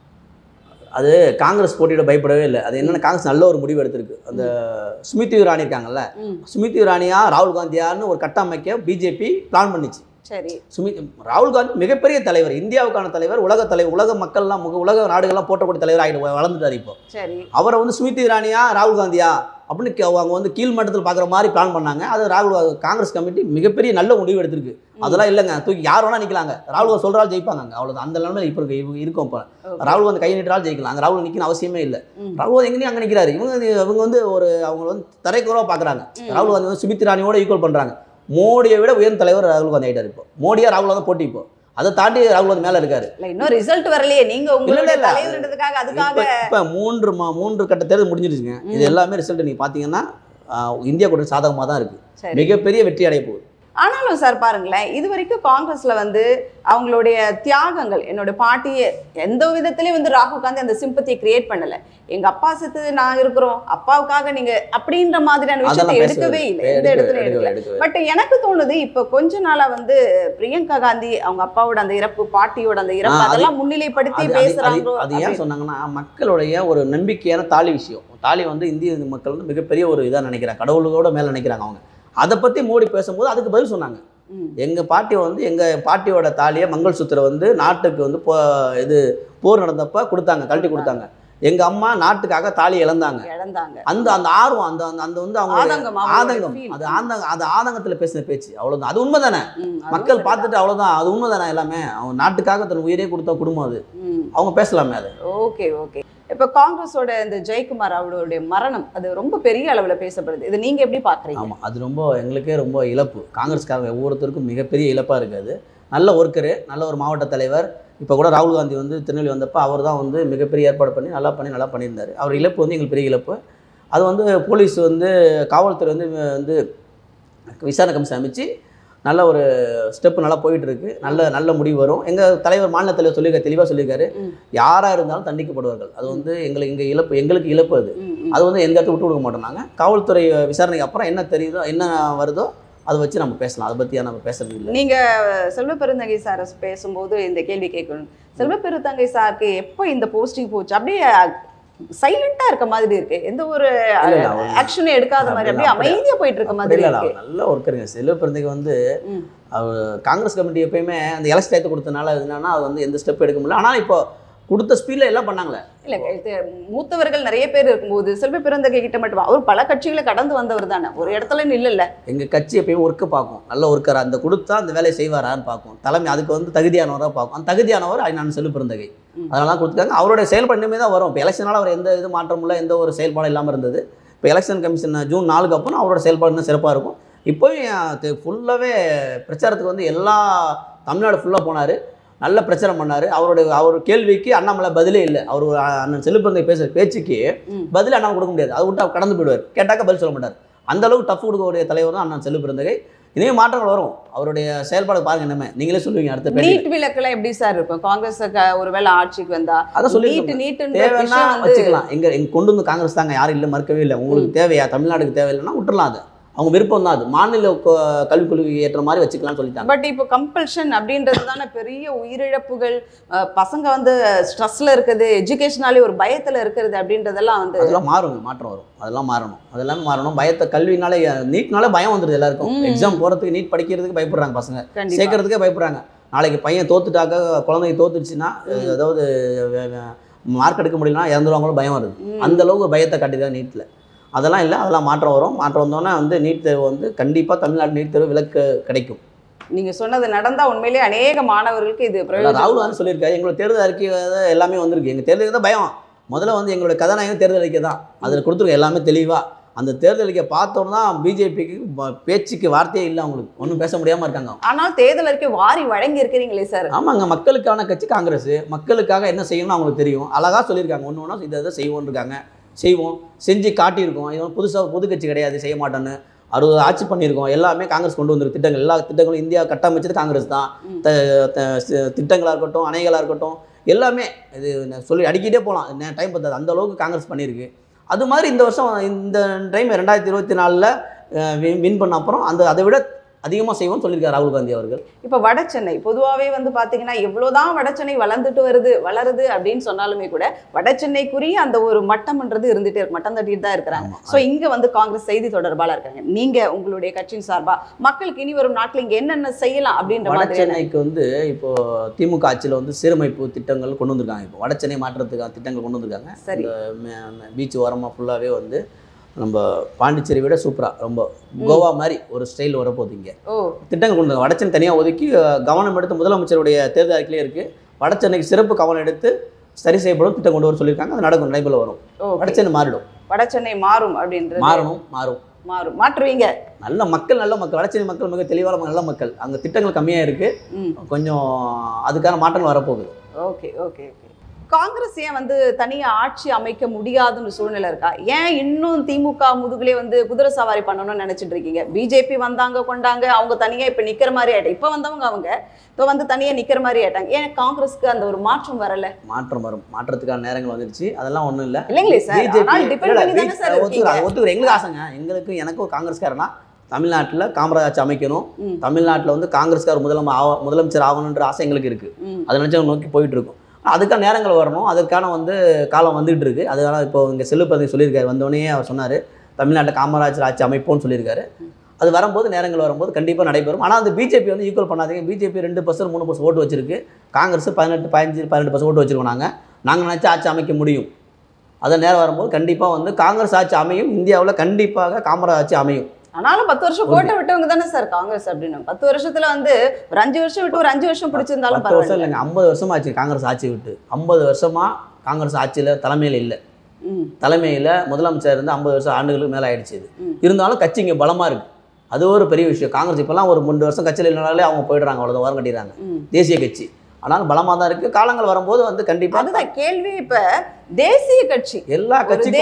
அது காங்கிரஸ் போட்டியிட பயப்படவே இல்லை. அது என்னென்ன காங்கிரஸ் நல்ல ஒரு முடிவு எடுத்திருக்கு. அந்த ஸ்மிருதி இரானி இருக்காங்கல்ல, ஸ்மிருதி இரானியா ராகுல் காந்தியான்னு ஒரு கட்டமைக்க பிஜேபி பிளான் பண்ணிச்சு. சரி, ராகுல் காந்தி மிகப்பெரிய தலைவர், இந்தியாவுக்கான தலைவர், உலக தலைவர், உலக மக்கள்லாம் உலக நாடுகள்லாம் போற்றக்கூடிய தலைவர் ஆகிட்டு வளர்ந்துட்டார். இப்போ சரி, அவரை வந்து ஸ்மிருதி இரானியா ராகுல் காந்தியா அப்படின்னு அவங்க வந்து கீழ் மட்டத்தில் பார்க்குற மாதிரி பிளான் பண்ணாங்க. அது காங்கிரஸ் கமிட்டி மிகப்பெரிய நல்ல முடிவு எடுத்திருக்கு. அதெல்லாம் இல்லைங்க, தூக்கி யார் வேணா நிற்கலாங்க, ராகுல் சொல்கிறால் ஜெயிப்பாங்க, அவ்வளோதான். அந்த நிலைமை இப்போ இருக்கும். இப்போ ராகுல் வந்து கை நீட்டால் ஜெயிக்கலாம், அங்கே ராகுல் நிற்கணும் அவசியமே இல்லை. ராகுல் எங்கேயும் அங்கே நிற்கிறாரு. இவங்க வந்து ஒரு அவங்க வந்து தரைக்குறவாக பார்க்குறாங்க. ராகுல் காந்தி வந்து ஸ்மிருதி இரானியோட ஈக்குவல் பண்ணுறாங்க. மோடியை விட உயர்ந்த தலைவர் ராகுல் காந்தி ஆகிட்டார். இப்போ மோடியா ராகுல் தான் போட்டி. இப்போ அதை தாண்டி ராகுல் காந்தி மேலே இருக்காரு. இன்னும் ரிசல்ட் வரலையே, நீங்க உங்களுடைய தலைவர்ன்றதுக்காக அதுக்காக இப்போ மூன்று கட்ட தேர்தல் முடிஞ்சிருச்சுங்க. இது எல்லாமே ரிசல்ட் நீங்கள் பார்த்தீங்கன்னா இந்தியா கூட சாதகமாக தான் இருக்குது. மிகப்பெரிய வெற்றி அடைய போகுது. ஆனாலும் சார் பாருங்களேன், இது வரைக்கும் காங்கிரஸ்ல வந்து அவங்களுடைய தியாகங்கள், என்னோட பாட்டியை எந்த விதத்திலயும் வந்து ராகுல் காந்தி அந்த சிம்பத்தியை கிரியேட் பண்ணல. எங்க அப்பா செத்து நான் இருக்கிறோம், அப்பாவுக்காக நீங்க அப்படின்ற மாதிரியான விஷயத்தை எடுக்கவே இல்லை, எந்த இடத்துல எடுக்கல. பட் எனக்கு தோணுது இப்ப கொஞ்ச நாளா வந்து பிரியங்கா காந்தி அவங்க அப்பாவோட அந்த இறப்பு, பாட்டியோட அந்த இறப்பு, அதெல்லாம் முன்னிலைப்படுத்தி பேசுறாங்க. அது ஏன் சொன்னாங்கன்னா மக்களுடைய ஒரு நம்பிக்கையான தாலி விஷயம். தாலி வந்து இந்திய மக்கள் வந்து மிகப்பெரிய ஒரு இதாக நினைக்கிறாங்க, கடவுளோட மேல நினைக்கிறாங்க அவங்க. அதை பற்றி மோடி பேசும்போது அதுக்கு பதில் சொன்னாங்க. எங்கள் பாட்டி வந்து எங்கள் பாட்டியோட தாலியை மங்கள் சூத்திரை வந்து நாட்டுக்கு வந்து போர் நடந்தப்போ கொடுத்தாங்க, கழட்டி கொடுத்தாங்க. எங்கள் அம்மா நாட்டுக்காக தாலி இழந்தாங்க. அந்த அந்த ஆர்வம், அந்த அந்த வந்து அவங்க ஆதங்கம், அது ஆதங்கத்தில் பேசின பேச்சு, அவ்வளோதான். அது உண்மை தானே, மக்கள் பார்த்துட்டு அவ்வளோதான், அது உண்மை தானே. எல்லாமே அவங்க நாட்டுக்காக தன் உயிரே கொடுத்த குடும்பம் அது, அவங்க பேசலாமே அது. Okay okay. இப்போ காங்கிரஸோட இந்த ஜெயக்குமார் அவருடைய மரணம் அது ரொம்ப பெரிய அளவில் பேசப்படுது. இது நீங்க எப்படி பார்க்குறீங்க? ஆமாம், அது ரொம்ப எங்களுக்கே ரொம்ப இழப்பு. காங்கிரஸ்காரங்க ஒவ்வொருத்தருக்கும் மிகப்பெரிய இழப்பாக இருக்குது. நல்ல ஒர்க்கரு, நல்ல ஒரு மாவட்ட தலைவர். இப்போ கூட ராகுல் காந்தி வந்து திருநெல்வேலி வந்தப்போ அவர் தான் வந்து மிகப்பெரிய ஏற்பாடு பண்ணி நல்லா பண்ணியிருந்தார். அவர் இழப்பு வந்து எங்களுக்கு பெரிய இழப்பு. அது வந்து போலீஸ் வந்து காவல்துறை வந்து விசாரணை கமிஷன் அமைச்சு நல்ல ஒரு ஸ்டெப் நல்லா போயிட்டு இருக்கு. நல்ல முடிவு வரும். எங்கள் தலைவர், மாநில தலைவர் தெளிவாக சொல்லியிருக்காரு, யாராக இருந்தாலும் தண்டிக்கப்படுவார்கள். அது வந்து எங்களுக்கு இழப்பு. அது வந்து எந்த இடத்துல விட்டு கொடுக்க மாட்டோம். நாங்கள் காவல்துறை விசாரணைக்கு அப்புறம் என்ன தெரியுதோ, என்ன வருதோ அதை வச்சு நம்ம பேசலாம். அதை பற்றி நம்ம பேசுறது இல்லை. நீங்கள் செல்வ பெருந்தகை சார் பேசும்போது இந்த கேள்வி கேட்கணும். செல்வ பெருந்தகை சாருக்கு எப்போ இந்த போஸ்டிங் போச்சு? அப்படியே சைலண்டா இருக்க மாதிரி இருக்கு, எந்த ஒரு ஆக்ஷனும் எடுக்காத மாதிரி, அப்படியே அமைதியா போயிட்டு இருக்க மாதிரி இருக்கு. நல்ல ஒர்க்கருங்க செல்வ பெருந்தகை வந்து. அவர் காங்கிரஸ் கமிட்டி எப்பயுமே அந்த எலெக்ஷன் டயத்தை கொடுத்தனால என்னன்னா அது வந்து எந்த ஸ்டெப் எடுக்க முடியல. ஆனால் இப்போ கொடுத்த ஸ்பீடில் எல்லாம் பண்ணாங்களே. இல்லை, மூத்தவர்கள் நிறைய பேர் இருக்கும்போது செல்வ பெருந்தகை கிட்ட மட்டும் அவர் பல கட்சிகளை கடந்து வந்தவர் தானே, ஒரு இடத்துல இல்லை. எங்கள் கட்சி எப்பயும் ஒர்க்கு பார்க்கும், நல்ல ஒர்க்கர் அந்த கொடுத்தா அந்த வேலையை செய்வாரான்னு பார்க்கும். தலைமை அதுக்கு வந்து தகுதியானவராக பார்க்கும். அந்த தகுதியானவர் நான் செல்வ பெருந்தகை, அதனால தான் கொடுத்துருக்காங்க. அவருடைய செயல்பாடு இன்னுமே தான் வரும். இப்போ எலெக்ஷனால் அவர் எந்த இது மாற்றம் இல்லை, எந்த ஒரு செயல்பாடும் இல்லாமல் இருந்தது. இப்போ எலெக்ஷன் கமிஷன் ஜூன் 4 அப்புறம் அவரோட செயல்பாடு இன்னும் சிறப்பாக இருக்கும். இப்போயும் ஃபுல்லாகவே பிரச்சாரத்துக்கு வந்து எல்லா தமிழ்நாடு ஃபுல்லாக போனார், நல்ல பிரச்சாரம் பண்ணார். அவர் கேள்விக்கு அண்ணாமலை பதிலே இல்லை. அவர் அண்ணன் செல்வ பெருந்தகை பேசுகிற பேச்சுக்கு பதில் அண்ணாமலை கொடுக்க முடியாது, அதை விட்டு கடந்து போயிடுவார். கேட்டாக்க பதில் சொல்ல மாட்டார். அந்த அளவுக்கு டஃப் கொடுக்கக்கூடிய தலைவர் தான் அண்ணன் செல்வ பெருந்தகை. இதே மாற்றங்கள் வரும். அவருடைய செயல்பாடு பாருங்க, என்னமே நீங்களே சொல்லுவீங்க. அடுத்த நீட் விலக்குல எப்படி சார் இருக்கும்? காங்கிரஸ் ஒருவேளை ஆட்சிக்கு வந்தா அதை சொல்லி தேவைன்னா வச்சுக்கலாம். எங்க கொண்டு வந்து காங்கிரஸ் தாங்க, யாரும் இல்லை, மறுக்கவே இல்லை. உங்களுக்கு தேவையா, தமிழ்நாடுக்கு தேவையில்லைன்னா விட்டுறலாம். அது அவங்க விருப்பம் தான். அது மாநில கல்விக்குழுவுக்கு ஏற்ற மாதிரி வச்சுக்கலாம்னு சொல்லிட்டாங்க. பட் இப்போ கம்பல்ஷன் அப்படின்றது தானே பெரிய உயிரிழப்புகள், பசங்க வந்து ஸ்ட்ரெஸ்ல இருக்குது, எஜுகேஷனாலே ஒரு பயத்தில் இருக்கிறது அப்படின்றதெல்லாம் வந்து அதெல்லாம் மாற்றம் வரும். அதெல்லாம் மாறணும், அதெல்லாமே மாறணும். பயத்தை கல்வினாலே, நீட்னாலே பயம் வந்துடுது எல்லாருக்கும். எக்ஸாம் போகிறதுக்கு, நீட் படிக்கிறதுக்கு பயப்படுறாங்க பசங்க, சேர்க்கறதுக்கே பயப்படுறாங்க. நாளைக்கு பையன் தோத்துட்டாக்க, குழந்தைங்க தோத்துடுச்சுன்னா, அதாவது மார்க் எடுக்க முடியலன்னா இறந்துருவாங்களோ பயம் வருது. அந்த அளவுக்கு பயத்தை காட்டிதான் நீட்டில். அதெல்லாம் இல்லை, அதெல்லாம் மாற்றம் வரும். மாற்றம் வந்தோன்னா வந்து நீட் தேர்வு வந்து கண்டிப்பாக தமிழ்நாடு நீட் தேர்வு விலக்கு கிடைக்கும். நீங்கள் சொன்னது நடந்தால் உண்மையிலேயே அநேக மாணவர்களுக்கு இது ராகுல் காந்தி சொல்லியிருக்காரு. எங்களோட தேர்தல் அறிக்கை எல்லாமே வந்திருக்கு. எங்கள் தேர்தலுக்கு தான் பயம். முதல்ல வந்து எங்களுடைய கதாநாயகம் தேர்தல் அறிக்கை தான், அதில் கொடுத்துருக்கோம் எல்லாமே தெளிவாக. அந்த தேர்தல் அறிக்கை பார்த்தோம்னா பிஜேபிக்கு பேச்சுக்கு வார்த்தையே இல்லை, அவங்களுக்கு ஒன்றும் பேச முடியாமல் இருக்காங்க. ஆனால் தேர்தல் அறிக்கை வாரி வழங்கி இருக்கிறீங்களே சார். ஆமாங்க, மக்களுக்கான கட்சி காங்கிரஸ். மக்களுக்காக என்ன செய்யணும்னு அவங்களுக்கு தெரியும், அழகாக சொல்லியிருக்காங்க. ஒன்று ஒன்றா இதை செய்வோன்னு இருக்காங்க, செய்வோம், செஞ்சு காட்டியிருக்கோம். இது புதுசாக புது கட்சி கிடையாது, செய்ய மாட்டோன்னு. 60 ஆட்சி பண்ணியிருக்கோம். எல்லாமே காங்கிரஸ் கொண்டு வந்திருக்கு திட்டங்கள். எல்லா திட்டங்களும் இந்தியா கட்டமைச்சது காங்கிரஸ் தான். திட்டங்களாக இருக்கட்டும், அணைகளாக இருக்கட்டும், எல்லாமே இது சொல்லி அடிக்கிட்டே போகலாம், டைம் பத்தாது. அந்த அளவுக்கு காங்கிரஸ் பண்ணியிருக்கு. அது மாதிரி இந்த வருஷம், இந்த டைம் 2024 வின் பண்ண அப்புறம் அதை விட அதிகமாக செய்வோம்னு சொல்லியிருக்காரு ராகுல் காந்தி அவர்கள். இப்போ வட சென்னை பொதுவாகவே வந்து பார்த்தீங்கன்னா எவ்வளோதான் வட சென்னை வளருது அப்படின்னு சொன்னாலுமே கூட வட சென்னைக்குரிய அந்த ஒரு மட்டம்ன்றது இருந்துகிட்டே இருக்கு, மட்டம் தட்டிட்டு தான் இருக்கிறாங்க. ஸோ இங்கே வந்து காங்கிரஸ் செய்தி தொடர்பாளர் இருக்காங்க. நீங்கள் உங்களுடைய கட்சியின் சார்பாக மக்களுக்கு இனி வரும் நாட்டில் இங்கே என்னென்ன செய்யலாம் அப்படின்ற வட மாதிரி சென்னைக்கு வந்து இப்போ திமுக ஆட்சியில் வந்து சீரமைப்பு திட்டங்கள் கொண்டு வந்திருக்காங்க. இப்போ வட சென்னை மாற்றத்துக்கான திட்டங்கள் கொண்டு வந்திருக்காங்க. சரி, பீச் ஓரமாக ஃபுல்லாகவே வந்து நம்ம பாண்டிச்சேரி விட சூப்பராக ரொம்ப கோவா மாதிரி ஒரு ஸ்டைல் வரப்போகுது. இங்கே திட்டங்கள் கொண்டு வடச்சென்னை தனியாக ஒதுக்கி கவனம் எடுத்து முதலமைச்சருடைய தேர்தல் அறிக்கையிலே இருக்குது. வடச்சென்னைக்கு சிறப்பு கவனம் எடுத்து சரி செய்யப்படும் திட்டம் கொண்டு வர சொல்லியிருக்காங்க. அது நடக்கும், நடைபெற வரும். வடச்சென்னை மாறிடும், வடச்சென்னை மாறும் அப்படின்றது மாறும் மாற்றுவீங்க. நல்ல மக்கள் வடச்சென்னை மக்கள் மிக தெளிவான நல்ல மக்கள். அங்கே திட்டங்கள் கம்மியாக இருக்குது, கொஞ்சம் அதுக்கான மாற்றங்கள் வரப்போகுது. Okay okay okay. காங்கிரஸ் ஏன் வந்து தனியா ஆட்சி அமைக்க முடியாதுன்னு சூழ்நிலை இருக்கா? ஏன் இன்னும் திமுக முதுகுலே வந்து குதிரை சவாரி பண்ணணும்னு நினைச்சிட்டு இருக்கீங்க? பிஜேபி வந்தாங்க கொண்டாங்க, அவங்க தனியா இப்ப நிக்கிற மாதிரி ஆயிட்டாங்க. இப்ப வந்தவங்க அவங்க இப்போ வந்து தனியா நிக்கிற மாதிரி ஆயிட்டாங்க. ஏன் காங்கிரஸ்க்கு அந்த ஒரு மாற்றம் வரல? மாற்றம் வரும், மாற்றத்துக்கான நேரங்கள் வந்துருச்சு. அதெல்லாம் ஒன்றும் இல்லை இல்லைங்களே சார். ஒத்துக்கிற எங்களுக்கு ஆசைங்க. எனக்கும் காங்கிரஸ்காரனா தமிழ்நாட்டில் காமராஜ் ஆட்சி அமைக்கணும், தமிழ்நாட்டில் வந்து காங்கிரஸ்கார் முதலமைச்சர் ஆகணுன்ற ஆசை எங்களுக்கு இருக்கு. அதை நினைச்சு நோக்கி போயிட்டு இருக்கோம். அதுக்கான நேரங்கள் வரணும், அதற்கான வந்து காலம் வந்துகிட்டு இருக்கு. அதனால இப்போ இங்கே செல்லுப்பதி சொல்லியிருக்காரு, வந்தோடனே அவர் சொன்னார் தமிழ்நாட்டில் காமராஜர் ஆட்சி அமைப்போம்னு சொல்லியிருக்காரு. அது வரும்போது நேரங்கள் வரும்போது கண்டிப்பாக நடைபெறும். ஆனால் அந்த பிஜேபி வந்து ஈக்குவல் பண்ணாதீங்க. பிஜேபி 2% 3% ஓட்டு வச்சிருக்கு, காங்கிரஸ் 18-15-18% ஓட்டு வச்சிருக்கோம். நாங்கள் நினச்சா ஆட்சி அமைக்க முடியும். அதை நேரம் வரும்போது கண்டிப்பாக வந்து காங்கிரஸ் ஆட்சி அமையும். இந்தியாவில் கண்டிப்பாக காமராஜ் ஆட்சி அமையும். ஆனாலும் 10 வருஷம் கோட்டை விட்டவங்க தானே சார் காங்கிரஸ். அப்படின்னு 10 வருஷத்துல வந்து ஒரு 5 வருஷம் விட்டு ஒரு 5 வருஷம் பிடிச்சிருந்தாலும் 10 வருஷம் இல்லைங்க, 50 வருஷமா ஆச்சு காங்கிரஸ் ஆட்சி விட்டு. 50 வருஷமா காங்கிரஸ் ஆட்சியில் தலைமையில் இல்லை. தலைமையில் முதலமைச்சர் இருந்து 50 ஆண்டுகளுக்கு மேலே ஆயிடுச்சு. இருந்தாலும் கட்சி இங்கே பலமாக இருக்குது. அது ஒரு பெரிய விஷயம். காங்கிரஸ் இப்போல்லாம் ஒரு 3 வருஷம் கட்சியில் இல்லைனாலே அவங்க போயிடுறாங்க, அவ்வளோதான் ஓரம் கட்டிடுறாங்க. தேசிய கட்சி ஆனாலும் பலமாக தான் இருக்குது. காலங்கள் வரும்போது வந்து கண்டிப்பாக அதுதான் கேள்வி. இப்போ தேசிய கட்சி எல்லா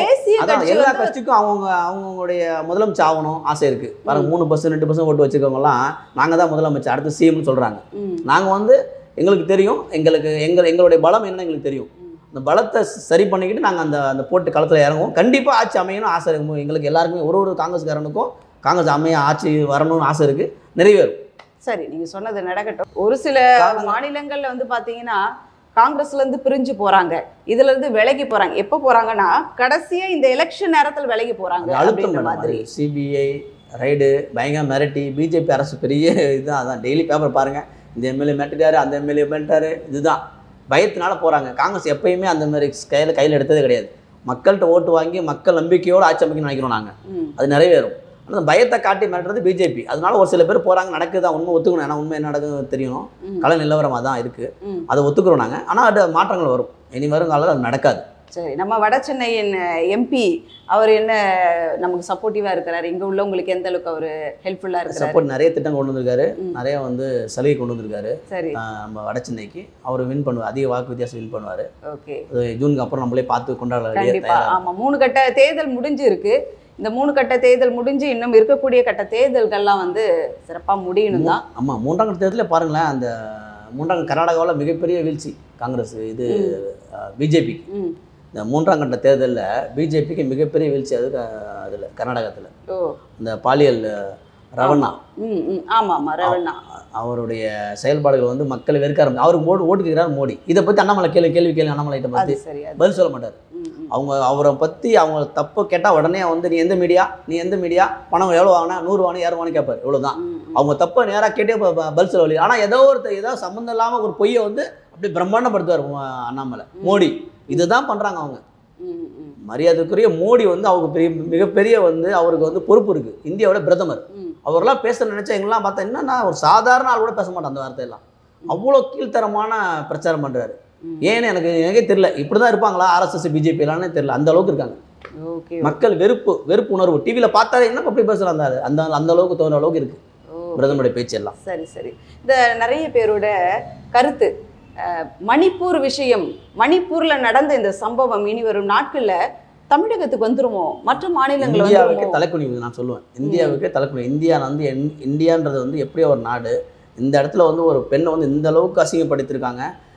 கட்சிக்கும் அவங்களுடைய முதலமைச்சர் ஆகணும் ஆசை இருக்குது. பாருங்க 3% 2% ஓட்டு வச்சுருக்கவங்கலாம் நாங்கள் தான் முதலமைச்சர் அடுத்து சிஎம்னு சொல்கிறாங்க. நாங்கள் வந்து எங்களுக்கு தெரியும், எங்களுடைய பலம் என்ன எங்களுக்கு தெரியும். அந்த பலத்தை சரி பண்ணிக்கிட்டு நாங்கள் அந்த போட்டு களத்தில் இறங்குவோம். கண்டிப்பாக ஆட்சி அமையணும் ஆசை இருக்கும் எங்களுக்கு எல்லாருக்குமே. ஒரு காங்கிரஸ்காரனுக்கும் காங்கிரஸ் ஆட்சி வரணும்னு ஆசை இருக்குது, நிறைவேறும். சரி, நீங்க சொன்னது நடக்கட்டும். ஒரு சில மாநிலங்கள்ல வந்து பாத்தீங்கன்னா காங்கிரஸ்ல இருந்து பிரிஞ்சு போறாங்க, இதுல இருந்து விலகி போறாங்க. எப்ப போறாங்கன்னா கடைசியா இந்த எலெக்ஷன் நேரத்தில் விலகி போறாங்க. அழுத்தம் மாதிரி சிபிஐ ரைடு பயங்கர மிரட்டி பிஜேபி அரசு பெரிய இதுதான். அதான் டெய்லி பேப்பர் பாருங்க, இந்த எம்எல்ஏ மிரட்டிட்டாரு, அந்த எம்எல்ஏ பண்ணிட்டாரு. இதுதான் பயத்தினால போறாங்க. காங்கிரஸ் எப்பயுமே அந்த மாதிரி கையில் எடுத்ததே கிடையாது. மக்கள்கிட்ட ஓட்டு வாங்கி மக்கள் நம்பிக்கையோடு ஆட்சி அமைக்கணும்னு நினைக்கிறோம் நாங்கள். அது நிறைவேறும். ஆனால் அந்த பயத்தை காட்டி மிரட்டுறது பிஜேபி. அதனால ஒரு சில பேர் போகிறாங்க, நடக்குதான், உண்மை ஒத்துக்கணும். ஏன்னா உண்மை என்ன நடக்குதுன்னு தெரியணும், கலை நிலவரமாக தான் இருக்குது, அதை ஒத்துக்கிறோம் நாங்கள். ஆனால் அது மாற்றங்கள் வரும், இனி வரும் காலத்தில் அது நடக்காது. சரி, நம்ம வட சென்னையின் எம்பி அவர் என்ன நமக்கு சப்போர்ட்டிவாக இருக்கிறாரு? இங்கே உள்ளவங்களுக்கு எந்த அளவுக்கு அவர் ஹெல்ப்ஃபுல்லாக இருக்காரு? சப்போர்ட் நிறைய திட்டம் கொண்டு வந்திருக்காரு, நிறைய வந்து சலுகை கொண்டு வந்திருக்காரு. சரி, நம்ம வட சென்னைக்கு அவர் வின் பண்ணுவார், அதிக வாக்கு வித்தியாசம் வின் பண்ணுவார். ஓகே, ஜூனுக்கு அப்புறம் நம்மளே பார்த்து கொண்டாட. கண்டிப்பாக. ஆமாம், 3 கட்ட தேர்தல் முடிஞ்சு இருக்கு. இந்த 3 கட்ட தேர்தல் முடிஞ்சு இன்னும் இருக்கக்கூடிய கட்ட தேர்தல்கள்லாம் வந்து சிறப்பாக முடியணும் தான். ஆமாம், 3ஆம் கட்ட தேர்தலில் பாருங்களேன், அந்த 3ஆம் கர்நாடகாவில் மிகப்பெரிய வீழ்ச்சி காங்கிரஸ், இது பிஜேபிக்கு. இந்த 3ஆம் கட்ட தேர்தலில் பிஜேபிக்கு மிகப்பெரிய வீழ்ச்சி. அதில் கர்நாடகத்தில் இந்த பாலியல் ரவண்ணா, அவருடைய செயல்பாடுகள் வந்து மக்களை வெறுக்க ஆரம்பிச்சு. அவருக்கு ஓட்டுக்கிறார் மோடி. இதை பற்றி அண்ணாமலை கேள்வி அண்ணாமலைகிட்ட பற்றி பதில் சொல்ல மாட்டார். அவரை பற்றி அவங்க தப்பு கேட்டால் உடனே வந்து நீ எந்த மீடியா பணம் எவ்வளோ வாங்கினா 100 வாங்க 200 வாங்க கேட்பார். இவ்வளோதான். அவங்க தப்பை நேராக கேட்டே பதில் சொல்ல வழி. ஆனால் ஏதோ சம்மந்தம் இல்லாமல் ஒரு பொய்யை வந்து அப்படி பிரம்மாண்டப்படுத்துவார் அண்ணாமலை. மோடி இதுதான் பண்ணுறாங்க அவங்க. மரியாதைக்குரிய மோடி வந்து அவங்க மிகப்பெரிய வந்து அவருக்கு வந்து பொறுப்பு இருக்குது, இந்தியாவோட பிரதமர். அவரெல்லாம் பேச நினைச்சா எங்கெல்லாம் பார்த்தா என்னன்னா ஒரு சாதாரண ஆள் கூட பேச மாட்டான் அந்த வார்த்தையெல்லாம். அவ்வளோ கீழ்த்தரமான பிரச்சாரம் பண்ணுறாரு. ஏன்னு எனக்கே தெரியல, இப்படி தான் இருப்பாங்களா ஆர்எஸ்எஸ் பிஜேபி எல்லாமே தெரியல, அந்த அளவுக்கு இருக்காங்க. மக்கள் வெறுப்பு உணர்வு டிவியில் பார்த்தாலே என்ன அப்படி பேசலாம், அந்த அளவுக்கு தோன்ற அளவுக்கு இருக்கு பிரதமருடைய பேச்சு எல்லாம். சரி, இந்த நிறைய பேரோட கருத்து மணிப்பூர் விஷயம், மணிப்பூர்ல நடந்த இந்த சம்பவம் இனி வரும் நாட்கள்ல தமிழகத்துக்கு வந்துருமோ, மற்ற மாநிலங்கள் இந்தியாவுக்கு தலைக்குனிவு. நான் சொல்லுவேன் இந்தியாவுக்கு தலைக்குனிவு. இந்தியான்றது வந்து எப்படியோ ஒரு நாடு, இந்த இடத்துல வந்து ஒரு பெண்ணை வந்து இந்த அளவுக்கு அசிங்கப்படுத்திருக்காங்க.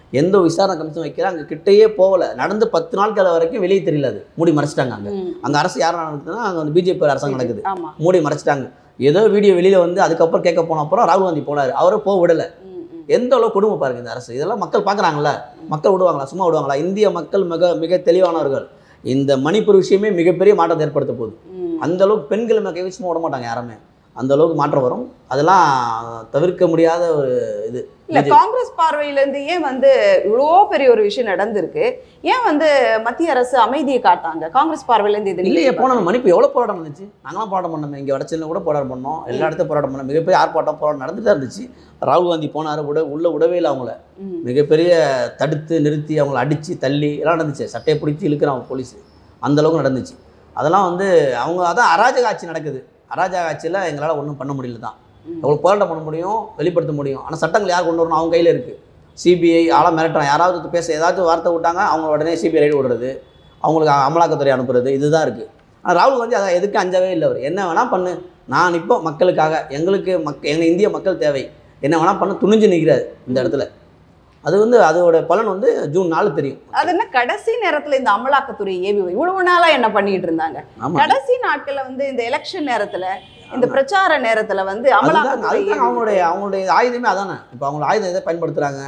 எந்த விசாரணை கமிஷன் வைக்கிற அங்கே கிட்டேயே போகலை. நடந்து 10 நாட்கள் வரைக்கும் வெளியே தெரியல. அது மூடி மறைச்சிட்டாங்க. அங்கே அரசு யாரும் நடக்குதுன்னா அங்கே வந்து பிஜேபி அரசாங்கம் நடக்குது, மூடி மறைச்சிட்டாங்க. ஏதோ வீடியோ வெளியில் வந்து அதுக்கப்புறம் கேட்க போன அப்புறம் ராகுல் காந்தி போனார், அவரை போக விடலை. எந்த அளவு கொடுமை பாருங்க இந்த அரசு. இதெல்லாம் மக்கள் பார்க்குறாங்களா? மக்கள் விடுவாங்களா? சும்மா விடுவாங்களா? இந்திய மக்கள் மிக மிக தெளிவானவர்கள். இந்த மணிப்பூர் விஷயமே மிகப்பெரிய மாற்றத்தை ஏற்படுத்த போகுது. அந்த அளவுக்கு பெண்கள் கை சும்மா விட மாட்டாங்க யாருமே. அந்த அளவுக்கு மாற்றம் வரும். அதெல்லாம் தவிர்க்க முடியாத ஒரு இது. இல்ல காங்கிரஸ் பார்வையிலேருந்து ஏன் வந்து இவ்வளோ பெரிய ஒரு விஷயம் நடந்திருக்கு, ஏன் வந்து மத்திய அரசு அமைதியை காட்டாங்க? காங்கிரஸ் பார்வையிலேருந்து இது இல்லையே. போன மணிப்பு எவ்வளோ போராட்டம் இருந்துச்சு. நாங்களாம் போராட்டம் பண்ணோம். இங்கே வடச்சென்னையில் கூட போராட்டம் பண்ணோம். எல்லா இடத்தையும் போராட்டம் பண்ணோம். மிகப்பெரிய ஆர்ப்பாட்டம் போராட்டம் நடந்துட்டு தான் இருந்துச்சு. ராகுல் காந்தி போனார், உள்ள விடவே இல்லை அவங்கள. மிகப்பெரிய தடுத்து நிறுத்தி அவங்கள அடித்து தள்ளி எல்லாம் நடந்துச்சு. சட்டையை பிடிச்சி இழுக்கிறாங்க போலீஸ். அந்தளவுக்கு நடந்துச்சு. அதெல்லாம் வந்து அவங்க அதான் அராஜக ஆட்சி நடக்குது. அராஜக ஆட்சியில் எங்களால் ஒன்றும் பண்ண முடியல தான். எவ்வளோ போராட்டம் பண்ண முடியும், வெளிப்படுத்த முடியும். ஆனால் சட்டங்கள் யார் கொண்டு வரணும்? அவங்க கையில் இருக்குது. சிபிஐ ஆளாக மிரட்டுறான். யாராவது பேச ஏதாச்சும் வார்த்தை விட்டாங்க அவங்க உடனே சிபிஐ ரைடு விடுறது, அவங்களுக்கு அமலாக்கத்துறை அனுப்புறது, இதுதான் இருக்குது. ஆனால் ராகுல் காந்தி அதை எதுக்கு அஞ்சவே இல்லை. அவர் என்ன வேணால் பண்ணு, நான் இப்போ மக்களுக்காக, எங்களுக்கு எங்கள் இந்திய மக்கள் தேவை, என்ன வேணால் பண்ண துணிஞ்சு நிற்கிறார் இந்த இடத்துல. அது வந்து அதோட பலன் வந்து ஜூன் 4 தெரியும். அது என்ன கடைசி நேரத்தில் இந்த அமலாக்கத்துறை ஏவி இவ்வளவு நாளாக என்ன பண்ணிட்டு இருந்தாங்க? கடைசி நாட்களில் வந்து இந்த எலெக்ஷன் நேரத்தில், இந்த பிரச்சார நேரத்தில் வந்து அவங்களுடைய ஆயுதமே அதானே. இப்போ அவங்களோட ஆயுதம் எதை பயன்படுத்துகிறாங்க?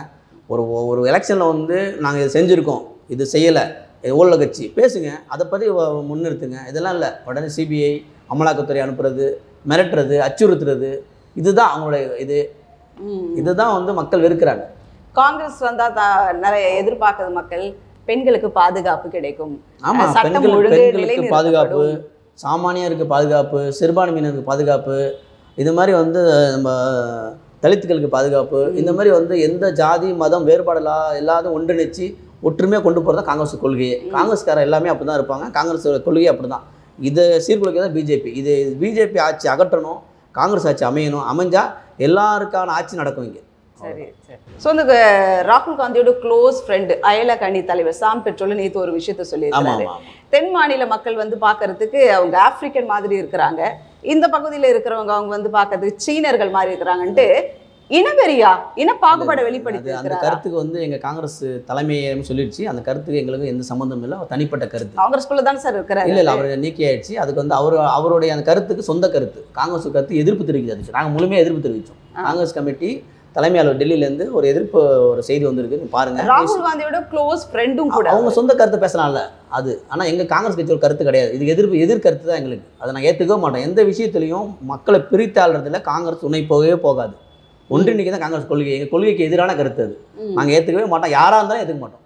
ஒரு எலெக்ஷனில் வந்து நாங்கள் இதை செஞ்சுருக்கோம், இது செய்யலை, ஊழல் கட்சி பேசுங்க, அதை பற்றி முன்னிறுத்துங்க. இதெல்லாம் இல்லை. உடனே சிபிஐ அமலாக்கத்துறை அனுப்புறது, மிரட்டுறது, அச்சுறுத்துறது, இதுதான் அவங்களுடைய இதுதான் வந்து மக்கள் வெறுக்கிறாங்க. காங்கிரஸ் வந்தால் நிறைய எதிர்பார்க்குறது மக்கள் பெண்களுக்கு பாதுகாப்பு கிடைக்கும். ஆமாம், பெண்களுக்கு பாதுகாப்பு, சாமானியருக்கு பாதுகாப்பு, சிறுபான்மையினருக்கு பாதுகாப்பு, இது மாதிரி வந்து நம்ம தலித்துகளுக்கு பாதுகாப்பு, இந்த மாதிரி வந்து எந்த ஜாதி மதம் வேறுபாடெல்லாம் எல்லாத்தையும் ஒன்றிணைச்சு ஒற்றுமையாக கொண்டு போகிறது தான் காங்கிரஸ் கொள்கையே. காங்கிரஸ்காரர் எல்லாமே அப்படி தான் இருப்பாங்க. காங்கிரஸ் கொள்கையே அப்படி தான். இதை சீர்குலைக்க தான் பிஜேபி. இது பிஜேபி ஆட்சி அகற்றணும், காங்கிரஸ் ஆட்சி அமையணும். அமைஞ்சால் எல்லாருக்கான ஆட்சி நடக்கும் இங்கே. சரி சரி. ஸோ இந்த ராகுல் காந்தியோட க்ளோஸ் ஃப்ரெண்டு அயலக அணி தலைவர் சாம் பெட்ரோல் நேற்று ஒரு விஷயத்த சொல்லியிருக்காரு. தென் மாநில மக்கள் வந்து பார்க்கறதுக்கு அவங்க ஆப்பிரிக்கன் மாதிரி இருக்கிறாங்க, இந்த பகுதியில் இருக்கிறவங்க அவங்க வந்து பார்க்கறதுக்கு சீனர்கள் மாதிரி இருக்கிறாங்கன்ட்டு இனவெறியா, இன பாகுபாடை வெளிப்படுத்தி அந்த கருத்துக்கு வந்து எங்க காங்கிரஸ் தலைமையை சொல்லிடுச்சு. அந்த கருத்துக்கு எங்களுக்கு எந்த சம்பந்தம் இல்லை, தனிப்பட்ட கருத்து. காங்கிரஸ்குள்ள தான் சார் இருக்கிறாரு. இல்லை அவர் நீக்கி ஆயிடுச்சு. அதுக்கு வந்து அவருடைய அந்த கருத்துக்கு சொந்த கருத்து. காங்கிரஸ் கருத்து எதிர்ப்பு தெரிவிக்கிறது. நாங்கள் முழுமையாக எதிர்ப்பு தெரிவித்தோம். காங்கிரஸ் கமிட்டி தலைமை அலுவலர் டெல்லியிலேருந்து ஒரு எதிர்ப்பு ஒரு செய்தி வந்திருக்கு, பாருங்க. ராகுல் காந்தியோட க்ளோஸ் ஃப்ரெண்டும் கூட அவங்க சொந்த கருத்து பேசலாம்ல அது. ஆனால் எங்கள் காங்கிரஸ் கட்சி ஒரு கருத்து கிடையாது. இது எதிர்கருத்து தான் எங்களுக்கு. அதை நான் ஏற்றுக்கவே மாட்டோம். எந்த விஷயத்துலையும் மக்களை பிரித்தாள்றதுல காங்கிரஸ் துணை போகவே போகாது. ஒன்றிணைக்கு தான் காங்கிரஸ் கொள்கை. எங்கள் கொள்கைக்கு எதிரான கருத்து அது. நாங்கள் ஏற்றுக்கவே மாட்டோம். யாராக இருந்தாலும் ஏற்றுக்க மாட்டோம்.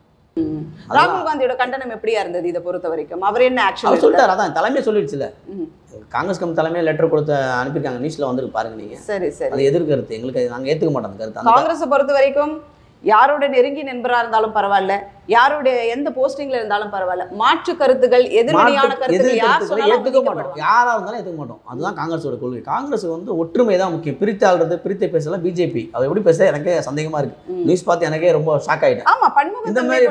ராகுல் காந்தியோட கண்டனம் எப்படியா இருந்தது இதை பொறுத்த வரைக்கும்? அவர் என்ன ஆக்சுவலி சொல்லிட்டார், அதான் தலைமையை சொல்லிடுச்சுல. காங்கிரஸ் கமிட்டி தலைமையை லெட்டர் கொடுத்து அனுப்பியிருக்காங்க, நியூஸ்ல வந்துருக்கு பாருங்க நீங்க. சரி சரி. அது எதிர்கருத்து எங்களுக்கு, நாங்கள் ஏற்றுக்க மாட்டோம் அந்த கருத்து. காங்கிரஸை பொறுத்த வரைக்கும் யாரோட நெருங்கி நண்பராக இருந்தாலும் பரவாயில்ல, யாருடைய எந்த போஸ்டிங்ல இருந்தாலும் பரவாயில்ல, மாற்று கருத்துகள் எதிர்மறையான கருத்துக்கள் ஏற்றுக்க மாட்டோம். யாராக இருந்தாலும் ஏற்றுக்க மாட்டோம். அதுதான் காங்கிரஸோட கொள்கை. காங்கிரஸ் வந்து ஒற்றுமை தான் முக்கியம். பிரித்தாள்றது, பிரித்தை பேசலாம் பிஜேபி. அவர் எப்படி பேச எனக்கே சந்தேகமா இருக்கு. நியூஸ் பார்த்து எனக்கே ரொம்ப ஷாக் ஆயிட்டேன். ஆமா, இந்த மாதிரி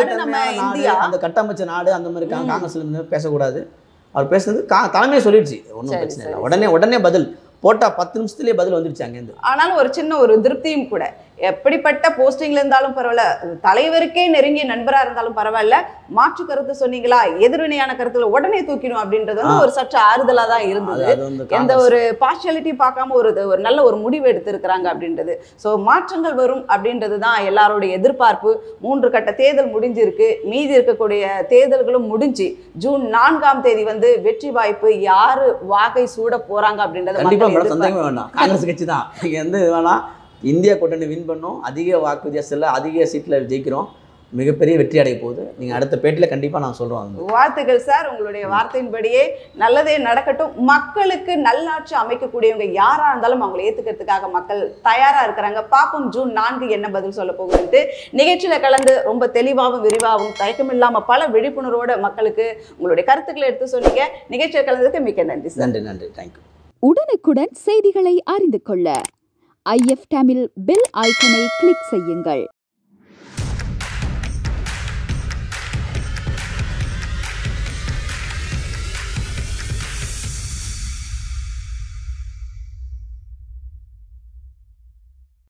அந்த கட்டமைச்ச நாடு அந்த மாதிரி காங்கிரஸ்ல பேசக்கூடாது. அவர் பேசுறது தலைமையை சொல்லிடுச்சு, ஒன்றும் பிரச்சனை இல்லை. உடனே பதில் போட்டா 10 நிமிஷத்துலேயே பதில் வந்துருச்சு அங்கேருந்து. ஆனாலும் ஒரு சின்ன ஒரு திருப்தியும் கூட, எப்படிப்பட்ட போஸ்டிங்ல இருந்தாலும் பரவாயில்ல, தலைவருக்கே நெருங்கிய நண்பரா இருந்தாலும் பரவாயில்ல, மாற்று கருத்து சொன்னீங்களா, எதிர்வினையான கருத்துல உடனே தூக்கிடும் அப்படின்றது வந்து ஒரு சற்று ஆறுதலா தான் இருந்தது. எந்த ஒரு பார்ஷியாலிட்டி பார்க்காம ஒரு நல்ல ஒரு முடிவு எடுத்திருக்கிறாங்க அப்படின்றது. ஸோ மாற்றங்கள் வரும் அப்படின்றது தான் எல்லாருடைய எதிர்பார்ப்பு. 3 கட்ட தேர்தல் முடிஞ்சிருக்கு, மீதி இருக்கக்கூடிய தேர்தல்களும் முடிஞ்சு ஜூன் 4ஆம் தேதி வந்து வெற்றி வாய்ப்பு யாரு வாகை சூட போறாங்க அப்படின்றது சந்தேகமே வேண்டாம். காங்கிரஸ் கட்சி தான் இங்கே வந்து வேணாம். இந்தியா கூட்டணி வின் பண்ணோம், அதிக வாக்கு வித்தியாசத்தில் அதிக சீட்டில் ஜெயிக்கிறோம், மிகப்பெரிய வெற்றி அடைய போகுது. நீங்கள் அடுத்த பேட்டில் கண்டிப்பாக நான் சொல்கிறோம். வாழ்த்துக்கள் சார், உங்களுடைய வார்த்தையின்படியே நல்லதே நடக்கட்டும். மக்களுக்கு நல்லாட்சி அமைக்கக்கூடியவங்க யாராக இருந்தாலும் அவங்களை ஏற்றுக்கிறதுக்காக மக்கள் தயாராக இருக்கிறாங்க. பார்ப்போம் ஜூன் 4 என்ன பதில் சொல்ல போகுதுன்ட்டு. நிகழ்ச்சியில் கலந்து ரொம்ப தெளிவாகவும் விரிவாகவும் தயக்கம் இல்லாமல் பல விழிப்புணர்வோட மக்களுக்கு உங்களுடைய கருத்துக்களை எடுத்து சொன்னீங்க. நிகழ்ச்சியில் கலந்ததுக்கு மிக்க நன்றி சார். நன்றி. தேங்க்யூ. உடனுக்குடன் செய்திகளை அறிந்து கொள்ள IF தமிழ் பெல் ஐக்கனை கிளிக் செய்யுங்கள்.